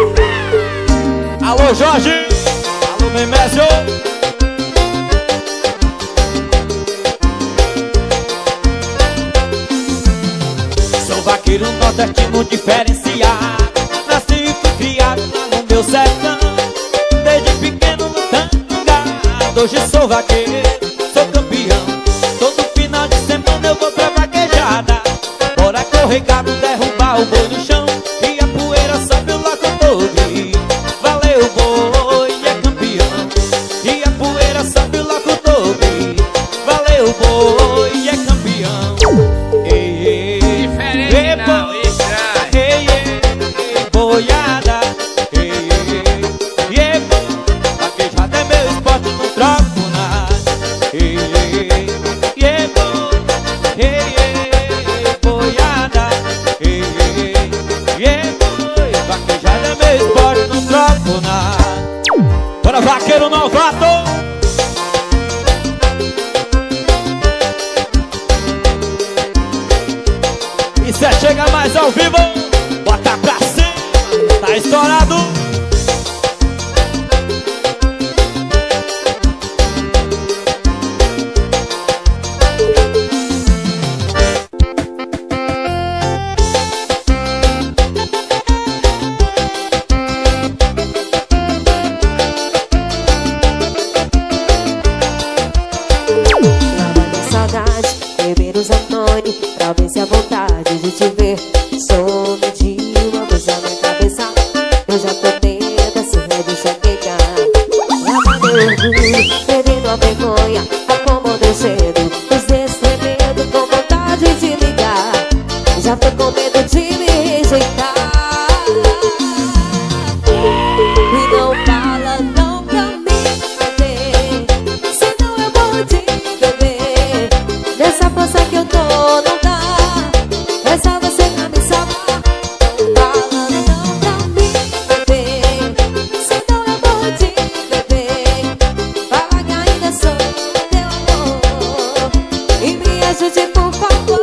Alô, Jorge, alô, Memésio. Sou vaqueiro nordestino diferenciado, nasci e fui criado lá no meu sertão. Desde pequeno lutando gado, hoje sou vaqueiro, sou campeão. Todo final de semana eu vou pra vaquejada. Bora correr gado, derrubar o boi no chão, e a poeira sobe lá com o grito. Valeu boi, é campeão, e a poeira sobe lá com o grito. Valeu boi, é campeão. Ei, ei, Diferente ei, não, boi, estranho. ei, ei, boiada. Ei, ei, ei, boi, vaquejada é meu esporte, não troco nada. Ei, ei, ei, boi, ei, ei, boiada. Ei, ei, ei, boi, vaquejada é meu esporte, não troco nada. Bora, vaqueiro novato. E cê chega mais ao vivo, bota pra cima, tá estourado. Danone pra ver se a vontade de te ver some de uma vez na minha cabeça. Eu já tô dentro, assim é de enxaqueca. Lava meu orgulho, perdendo a vergonha, acomodei cedo, os dedos tremendo com vontade de ligar. Já tô com medo de me rejeitar. E não fala não pra mim, bebê, senão eu vou te beber. Nessa força que eu tô não dá, é só você pra me salvar. Fala não pra mim, bebê, senão eu vou te beber. Fala que ainda sou teu amor e me ajude por favor.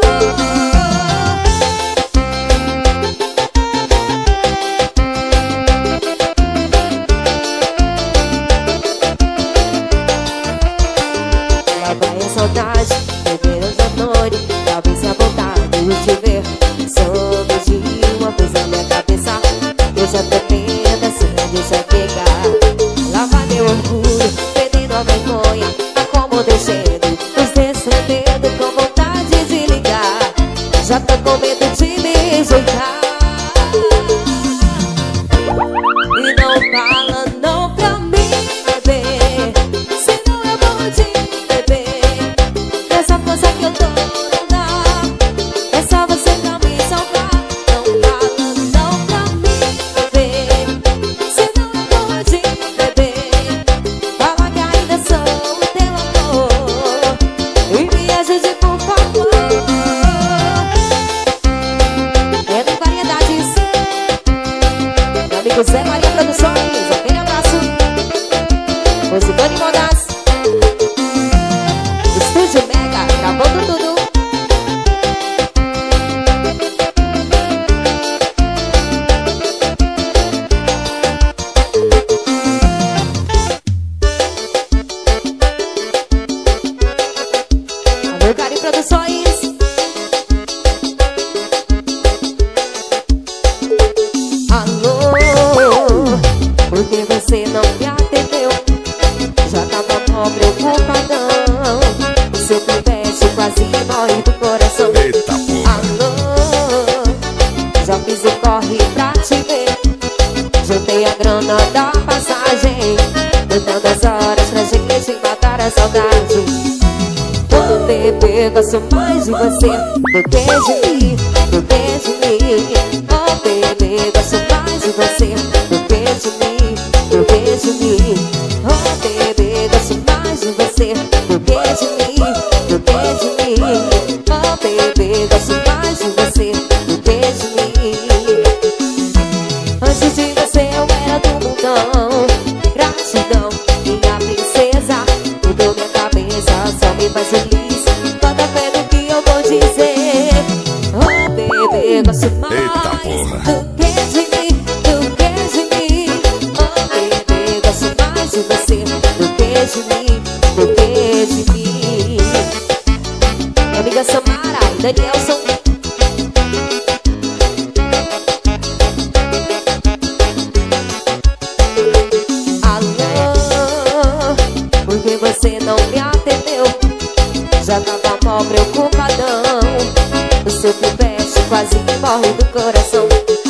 Saudade, beber os Danone, talvez a vontade de te ver some de uma vez na minha cabeça. Eu já tô tendo assim, deixa pegar. Lava meu orgulho, perdendo a vergonha, acomodei cedo, os dedos tremendo com vontade de ligar. Já tô com medo de me rejeitar. E não fala não pra mim, bebê, senão eu vou te beber. Essa força que eu tô não dá, é só você pra me salvar. Não fala não pra mim, bebê, senão eu vou te beber. Fala que ainda sou o teu amor e me ajude por favor. É do Variedades, meu amigo Zé Maria Produções, aquele abraço. Música de modas, Estúdio Mega, gravando tudo. Alô, Cari Produções. Alô, por que você não me atendeu? Já tava mó preocupadão. Se eu tivesse quase morre do coração. Eita porra. Alô, já fiz o corre pra te ver. Juntei a grana da passagem, contando as horas pra gente matar a saudade. Ô bebê, gosto mais de você do que de mim, do que de mim. Ô bebê, gosto mais de você do que de mim, do que de mim. Ô bebê, gosto mais de você do que de mim, do que de mim. Oh bebê, gosto mais de você do que de mim. Antes de você eu era do mundão. Gratidão, minha princesa, mudou minha cabeça, só me faz feliz. Bota fé no que eu vou dizer. Oh bebê, gosto mais Eita porra. do que de mim, do que de mim. Oh bebê, gosto mais de você do que de mim, do que de mim. Minha amiga Samara e Danielson. Alô, por que você não me atendeu? Já tava mó preocupadão. Se eu tivesse quase morre do coração.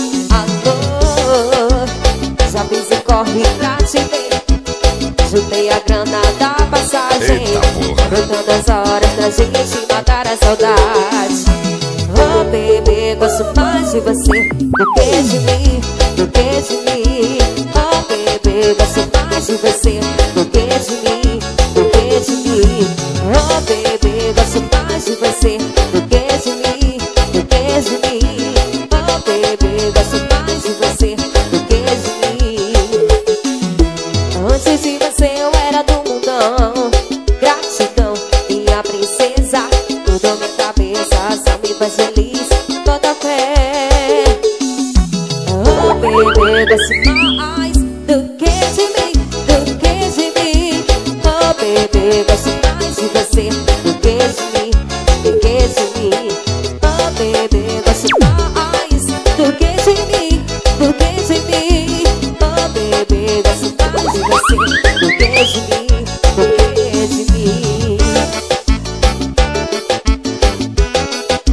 Alô, já fiz o corre pra te ver. Juntei a grana da passagem, Eita porra. contando as horas pra gente matar a saudade. Oh bebê, gosto mais de você do que de mim, do que de mim. Oh bebê, gosto mais de você do que de mim, do que de mim. Oh bebê, gosto mais de você do que de mim, do que de mim. Oh bebê, gosto mais de você do que de mim. Antes de você eu era do mundão. Gratidão, minha princesa, mudou minha cabeça, só me faz feliz. Bota fé. Oh bebê, gosto mais do que de mim, do que de mim. Oh bebê, gosto mais de você do que de mim, do que de mim. Oh bebê, gosto mais do que de mim, do que de mim. Oh bebê, gosto mais de você do que de mim, do que de mim.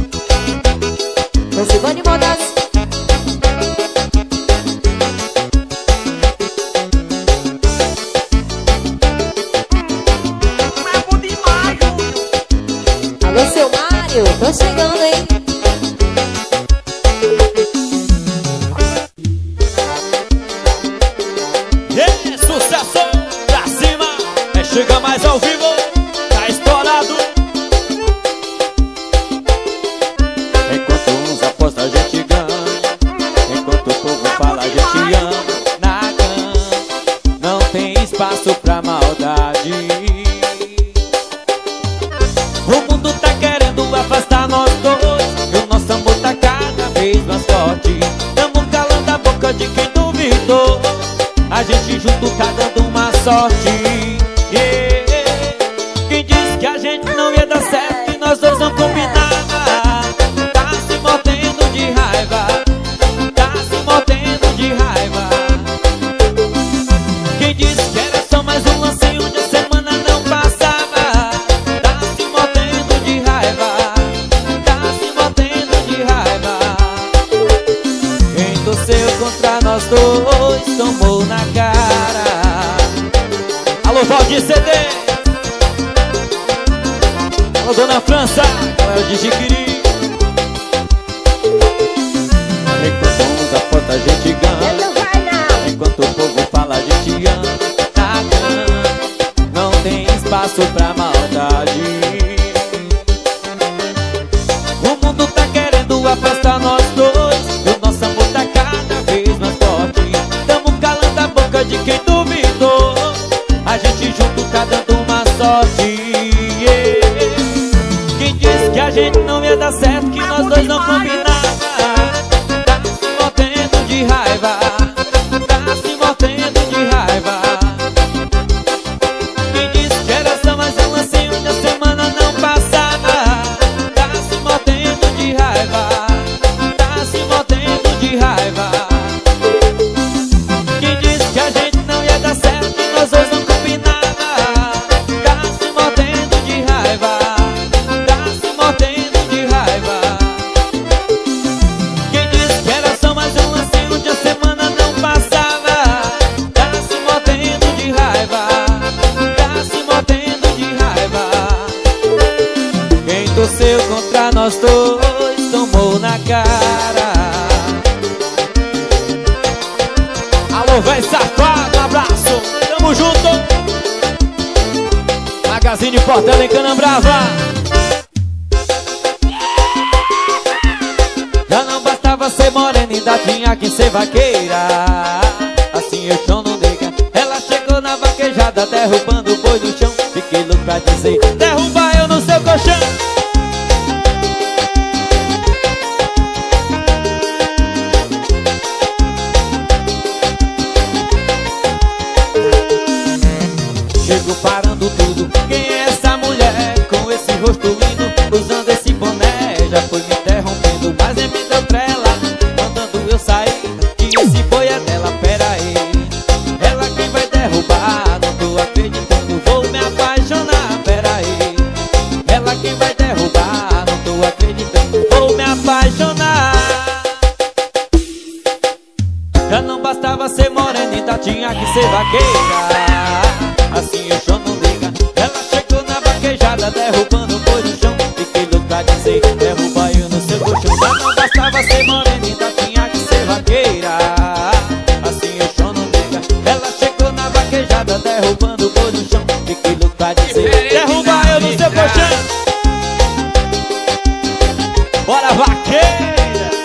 Tô chegando, hein? Yeah, sucesso pra cima. É chega mais ao vivo, tá estourado. Enquanto uns apostam a gente ganha, enquanto o povo fala a gente ama. Na cama não tem espaço pra maldade. O mundo tá querendo afastar nós dois, e o nosso amor tá cada vez mais forte. Tamo calando a boca de quem duvidou. A gente junto tá dando uma sorte. Yeah. Quem disse que a gente não ia dar certo, que nós dois não combinava, tá se mordendo de raiva, tá se mordendo de raiva. Quem disse que era só mais um lance onde a semana não passava, tá se mordendo de raiva, tá se mordendo de raiva. Quem torceu contra nós dois tomou na cara. Alô, Valdir C D. Alô, Dona França, galera de Jiquiri. Enquanto uns apostam a gente ganha, enquanto o povo fala a gente ama. Na cama não tem espaço pra maldade. O mundo tá querendo afastar nós dois, e o nosso amor tá cada vez mais forte. Tamo calando a boca de quem duvidou. A gente junto tá dando uma sorte. Yeah. Quem disse que a gente não ia dar certo, que nós dois não combinava, tá se mordendo de raiva, tá se mordendo de raiva. Quem disse que era só mais um lance onde a semana não passava, tá se mordendo de raiva, tá se mordendo de raiva. Quem disse que a gente não ia dar certo, que nós dois não combinava, tá se mordendo de raiva, tá se mordendo de raiva. Quem disse que era só mais um lance onde a semana não passava, tá se mordendo de raiva, tá se mordendo de raiva. Quem torceu contra nós dois tomou na cara. Alô, véi safado, um abraço, tamo junto. Magazine Portela em Canambrava. Já não bastava ser morena, ainda tinha que ser vaqueira. Assim eu chão não nega. Ela chegou na vaquejada, derrubando o boi no chão. Fiquei louco pra dizer, derruba eu no seu colchão. Chego parando tudo. Quem é essa mulher com esse rosto lindo, usando esse boné? Já foi me interrompendo, mas nem me deu trela, mandando eu sair, que esse boi é dela. Pera aí, ela quem vai derrubar, não tô acreditando, vou me apaixonar. Pera aí, ela quem vai derrubar, não tô acreditando, vou me apaixonar. Já não bastava ser morena, ainda tinha que ser vaqueira. Assim eu chão não liga. Ela chegou na vaquejada, derrubando o boi no chão. Fiquei louco pra dizer, derruba eu no seu colchão. Já não bastava ser morena, ainda tinha que ser vaqueira. Assim eu chão não liga. Ela chegou na vaquejada, derrubando o boi no chão. Fiquei louco pra dizer, derruba eu no seu colchão. Bora, vaqueira!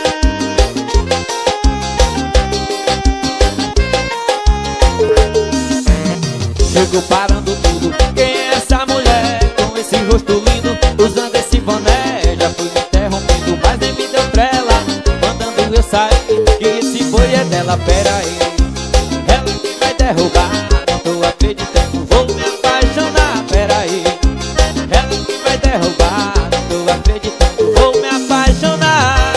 Chego parando tudo. Quem é essa mulher com esse rosto lindo, usando esse boné? Já fui me interrompendo, mas nem me deu trela, mandando eu sair, que esse boi é dela. Pera aí, ela que vai derrubar, não tô acreditando, vou me apaixonar. Pera aí, ela que vai derrubar, não tô acreditando, vou me apaixonar.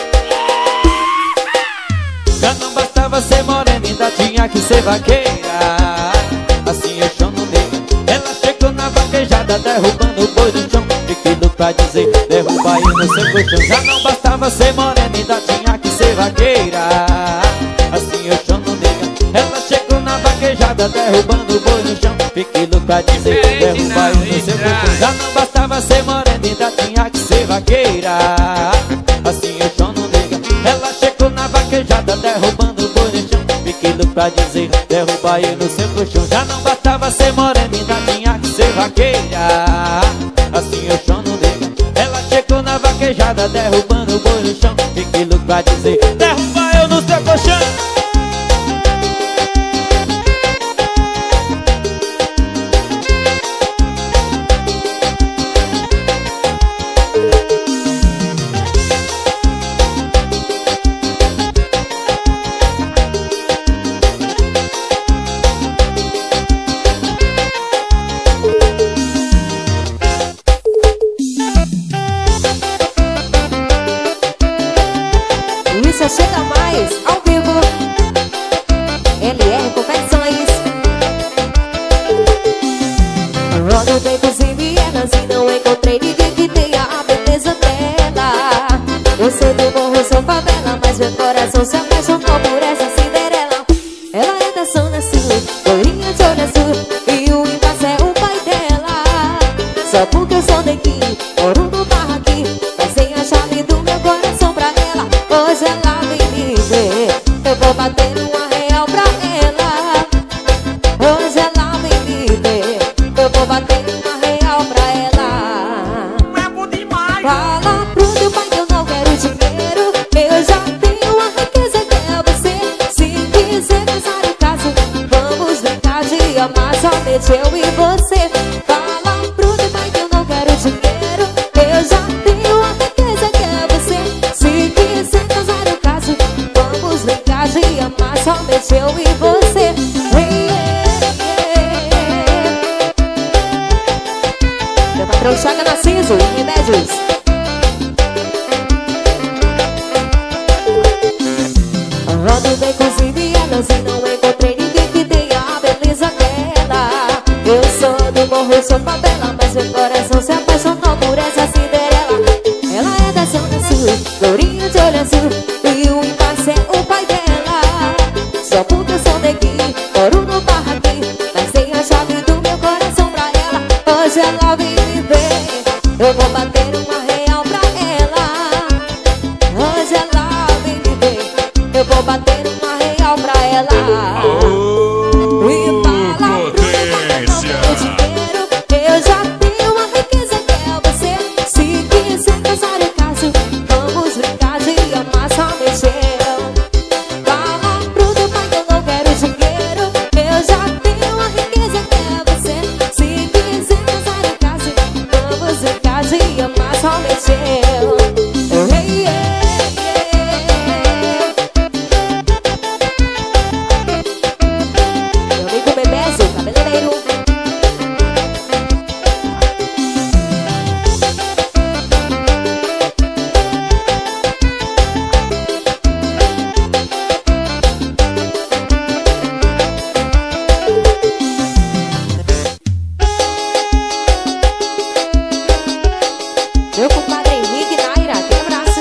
Já não bastava ser morena, ainda tinha que ser vaqueira. Assim eu chão no meio. Ela chegou na vaquejada, derrubando o boi no chão. Fiquei louco pra dizer, derruba aí no seu colchão. Já não bastava ser morena, ainda tinha que ser vaqueira. Assim eu chão no meio. Ela chegou na vaquejada, derrubando o boi no chão. Fiquei louco pra dizer, derruba aí no seu colchão. Já não bastava ser morena, ainda tinha que ser vaqueira. vaqueira. Assim o chão não liga. Ela chegou na vaquejada, derrubando o boi no chão. Fiquei louco pra dizer, derruba ele no seu colchão. Já não bastava ser morena, ainda tinha que ser vaqueira. Assim o chão não liga. Ela chegou na vaquejada, derrubando o boi no chão. Fiquei louco pra dizer, derruba eu no seu colchão. Isso chega mais ao vivo. L R Confecções. Rodo becos e vielas e não encontrei ninguém que tenha a beleza dela. Eu sou do morro, sou favela, mas meu coração se apaixonou por essa Cinderela. Ela é da Zona Sul, loirinha de olho azul, e o impasse é o pai dela. Só porque eu sou daqui, moro no barraquinho, mas sem a chave do meu coração pra ela. Hoje ela vem me ver, eu vou bater uma real pra ela. Hoje ela vem me ver, eu vou bater uma real pra ela. É bom demais. Fala pro teu pai que eu não quero dinheiro, eu já tenho a riqueza que é você. Se quiser casar o caso, vamos brincar de amar somente eu e você. Fala pro teu pai que eu não quero dinheiro, eu já tenho a riqueza que é você. Se quiser casar o caso, vamos brincar de amar somente eu e você. Hey, hey, hey. Meu patrão Chaga Narciso e Remédios. Rodo becos e vielas e não encontrei ninguém que tenha a beleza dela. Eu sou do morro, sou favela, mas meu coração se apaixonou por essa Cinderela. Ela é da Zona Sul, lourinha de olho azul, e o impasse é o pai dela. Só porque eu sou daqui, moro no barraquinho, mas tem a chave do meu coração pra ela. Hoje ela vem me ver, eu vou bater uma real pra ela. Hoje ela vem me ver, eu vou bater uma real pra ela. E fala pro meu pai que eu não quero dinheiro, eu já tenho a riqueza que é você. Se quiser casar o caso, vamos brincar de amar somente eu. Fala pro teu pai que eu não quero dinheiro, eu já tenho a riqueza que é você. Se quiser casar o caso, vamos brincar de amar somente eu. Hey, hey, hey. Meu amigo Bebezo, cabeleireiro. Meu compadre Henrique Naira, aquele abraço.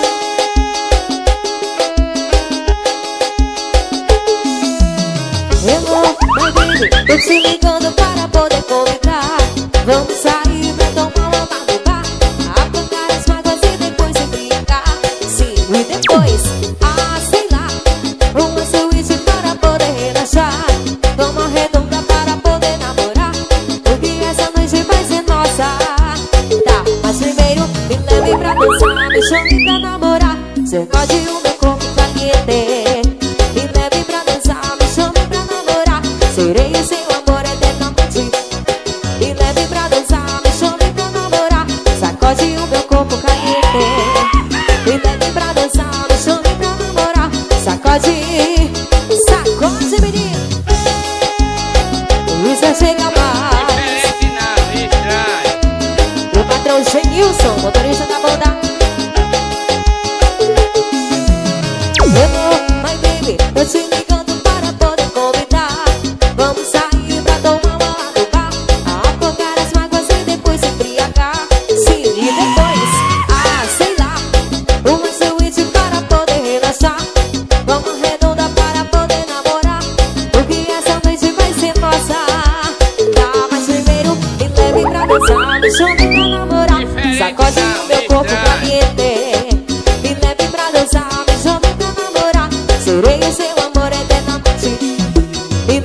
Hello, my baby, tô te ligando para poder convidar. Vamos sair pra tomar uma no bar, apagar as mágoas e depois se brincar. Sim, e depois, ah, sei lá, uma suíte para poder relaxar, toma redonda para poder namorar, porque essa noite vai ser nossa. Tá, mas primeiro me leve pra dançar, me chame pra namorar, cercade o meu corpo caliente. Me leve pra dançar, me chame pra namorar, serei o seu amor eternamente. Me leve pra dançar,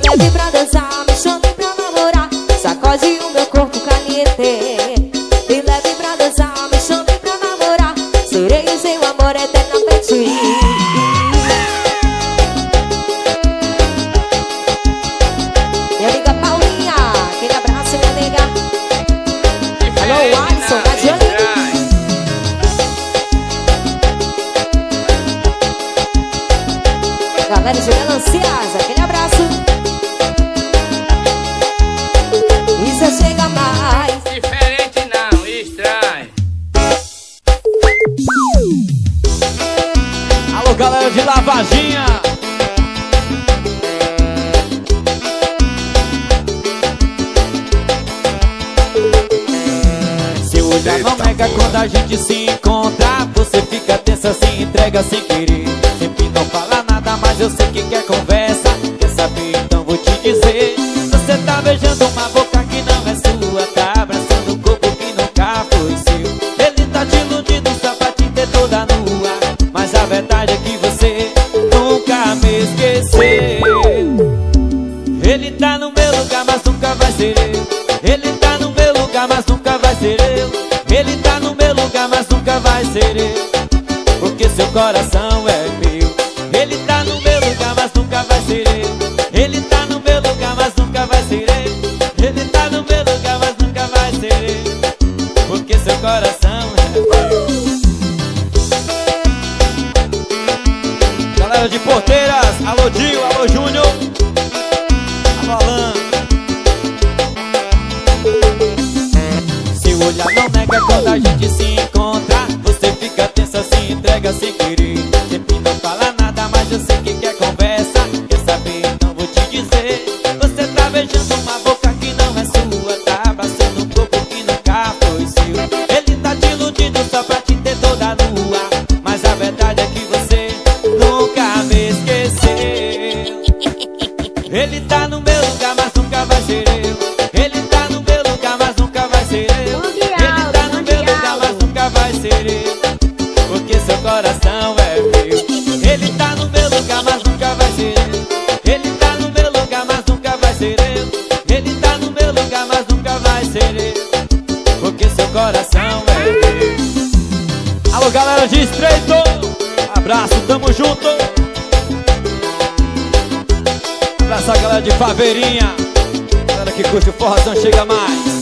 leve pra dançar, me chame pra namorar, sacode o meu corpo caliente. Me leve pra dançar, me chame pra namorar, serei o seu amor eternamente. Minha amiga Paulinha, aquele abraço, minha amiga. Alô, Watson, tá de olho? Galera de Melancias, aquele abraço. Isso chega mais. Diferente não, estranho. Alô, galera de Lavadinha. Seu olhar não nega quando a gente se encontra. Você fica tensa, se entrega sem querer. Sempre não fala nada, mas eu sei que quer conversa. Quer saber, então vou te dizer. Você tá beijando uma boca que não é sua, tá abraçando um corpo que nunca foi seu. Ele tá te iludindo só pra te ter toda nua, mas a verdade é que você nunca me esqueceu. Ele tá no meu lugar, mas nunca vai ser eu. Ele tá no meu lugar, mas nunca vai ser eu. Ele tá no meu lugar, mas nunca vai ser eu, porque seu coração é meu. Ele tá no meu lugar, mas nunca vai ser eu. Ele tá no meu lugar, mas nunca vai ser eu. Ele tá no meu lugar, mas nunca vai ser eu, porque seu coração é meu. Galera de Porteiras, alô Dio, alô Júnior, alô Alan. Seu olhar não nega quando a gente se encontra. Você fica tensa, se entrega sem querer. Sempre não fala nada, mas eu sei que quer conversa. Quer saber, então vou te dizer. Você tá beijando uma boca que não é sua, tá abraçando um corpo que nunca foi seu. Ele tá te iludindo só pra te ter toda nua, mas a verdade é que você nunca me esqueceu. Ele tá no meu lugar, mas nunca vai ser eu. Ele tá no meu lugar, mas nunca vai ser eu. Ele tá no meu lugar, mas nunca vai ser eu, porque seu coração é meu. Ele tá no meu lugar, mas nunca vai ser eu. Ele tá no meu lugar, mas nunca vai ser eu. Ele tá no meu lugar, mas nunca vai ser eu, porque seu coração é meu. Alô, galera de Estreito, abraço, tamo junto. Abraço a galera de Faveirinha, galera que curte o forrozão, chega mais.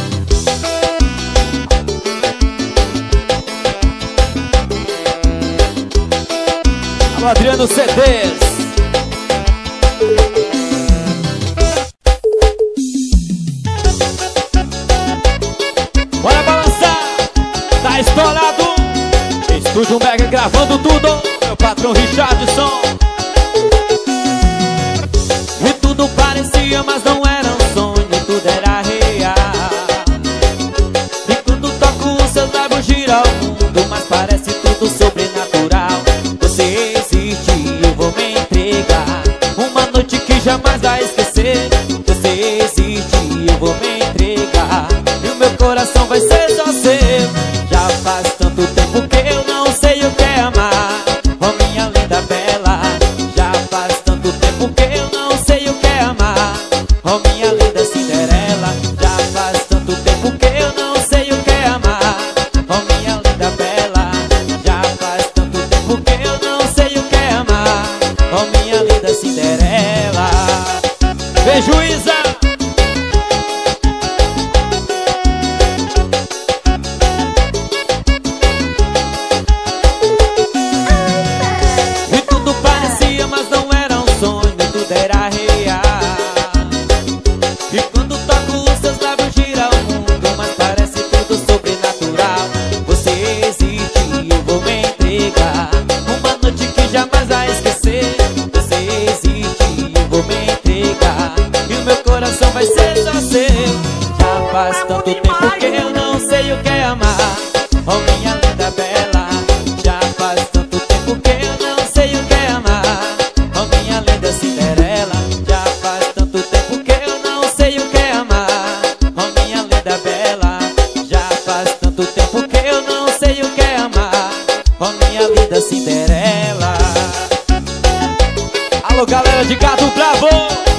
Alô, Adriano C Ds. Bora balançar, tá estourado. Estúdio Mega gravando tudo, meu patrão Richardson. E tudo parecia, mas não era um sonho, tudo era real. E quando toco os seus lábios gira o mundo, mas parece tudo sobrenatural. Você existe e eu vou me entregar, uma noite que jamais vai esquecer. Você existe e eu vou me entregar, e o meu coração vai ser só seu. Já faz tanto tempo que eu não sei o que é amar, oh minha linda bela. Já faz tanto tempo que eu não sei o que é amar, oh minha linda Cinderela. Já faz tanto tempo que eu não sei o que é amar, oh minha linda bela. Já faz tanto tempo que eu não sei o que é amar, oh minha linda Cinderela. Beijo, Isa. E tudo parecia, mas não era um sonho, tudo era real. E quando toco os seus lábios gira o mundo, mas parece tudo sobrenatural. Você existe e eu vou me entregar, uma noite que jamais vai esquecer. Você existe e eu vou me entregar, e o meu coração vai ser só seu. Já faz tanto tempo que eu não sei o que é amar, oh minha linda bela. Já faz tanto tempo que eu não sei o que é amar, oh minha linda Cinderela. Já faz tanto tempo que eu não sei o que é amar, oh minha linda bela. Já faz tanto tempo que eu não sei o que é amar, oh minha linda Cinderela. Alô, galera de Gato Bravo,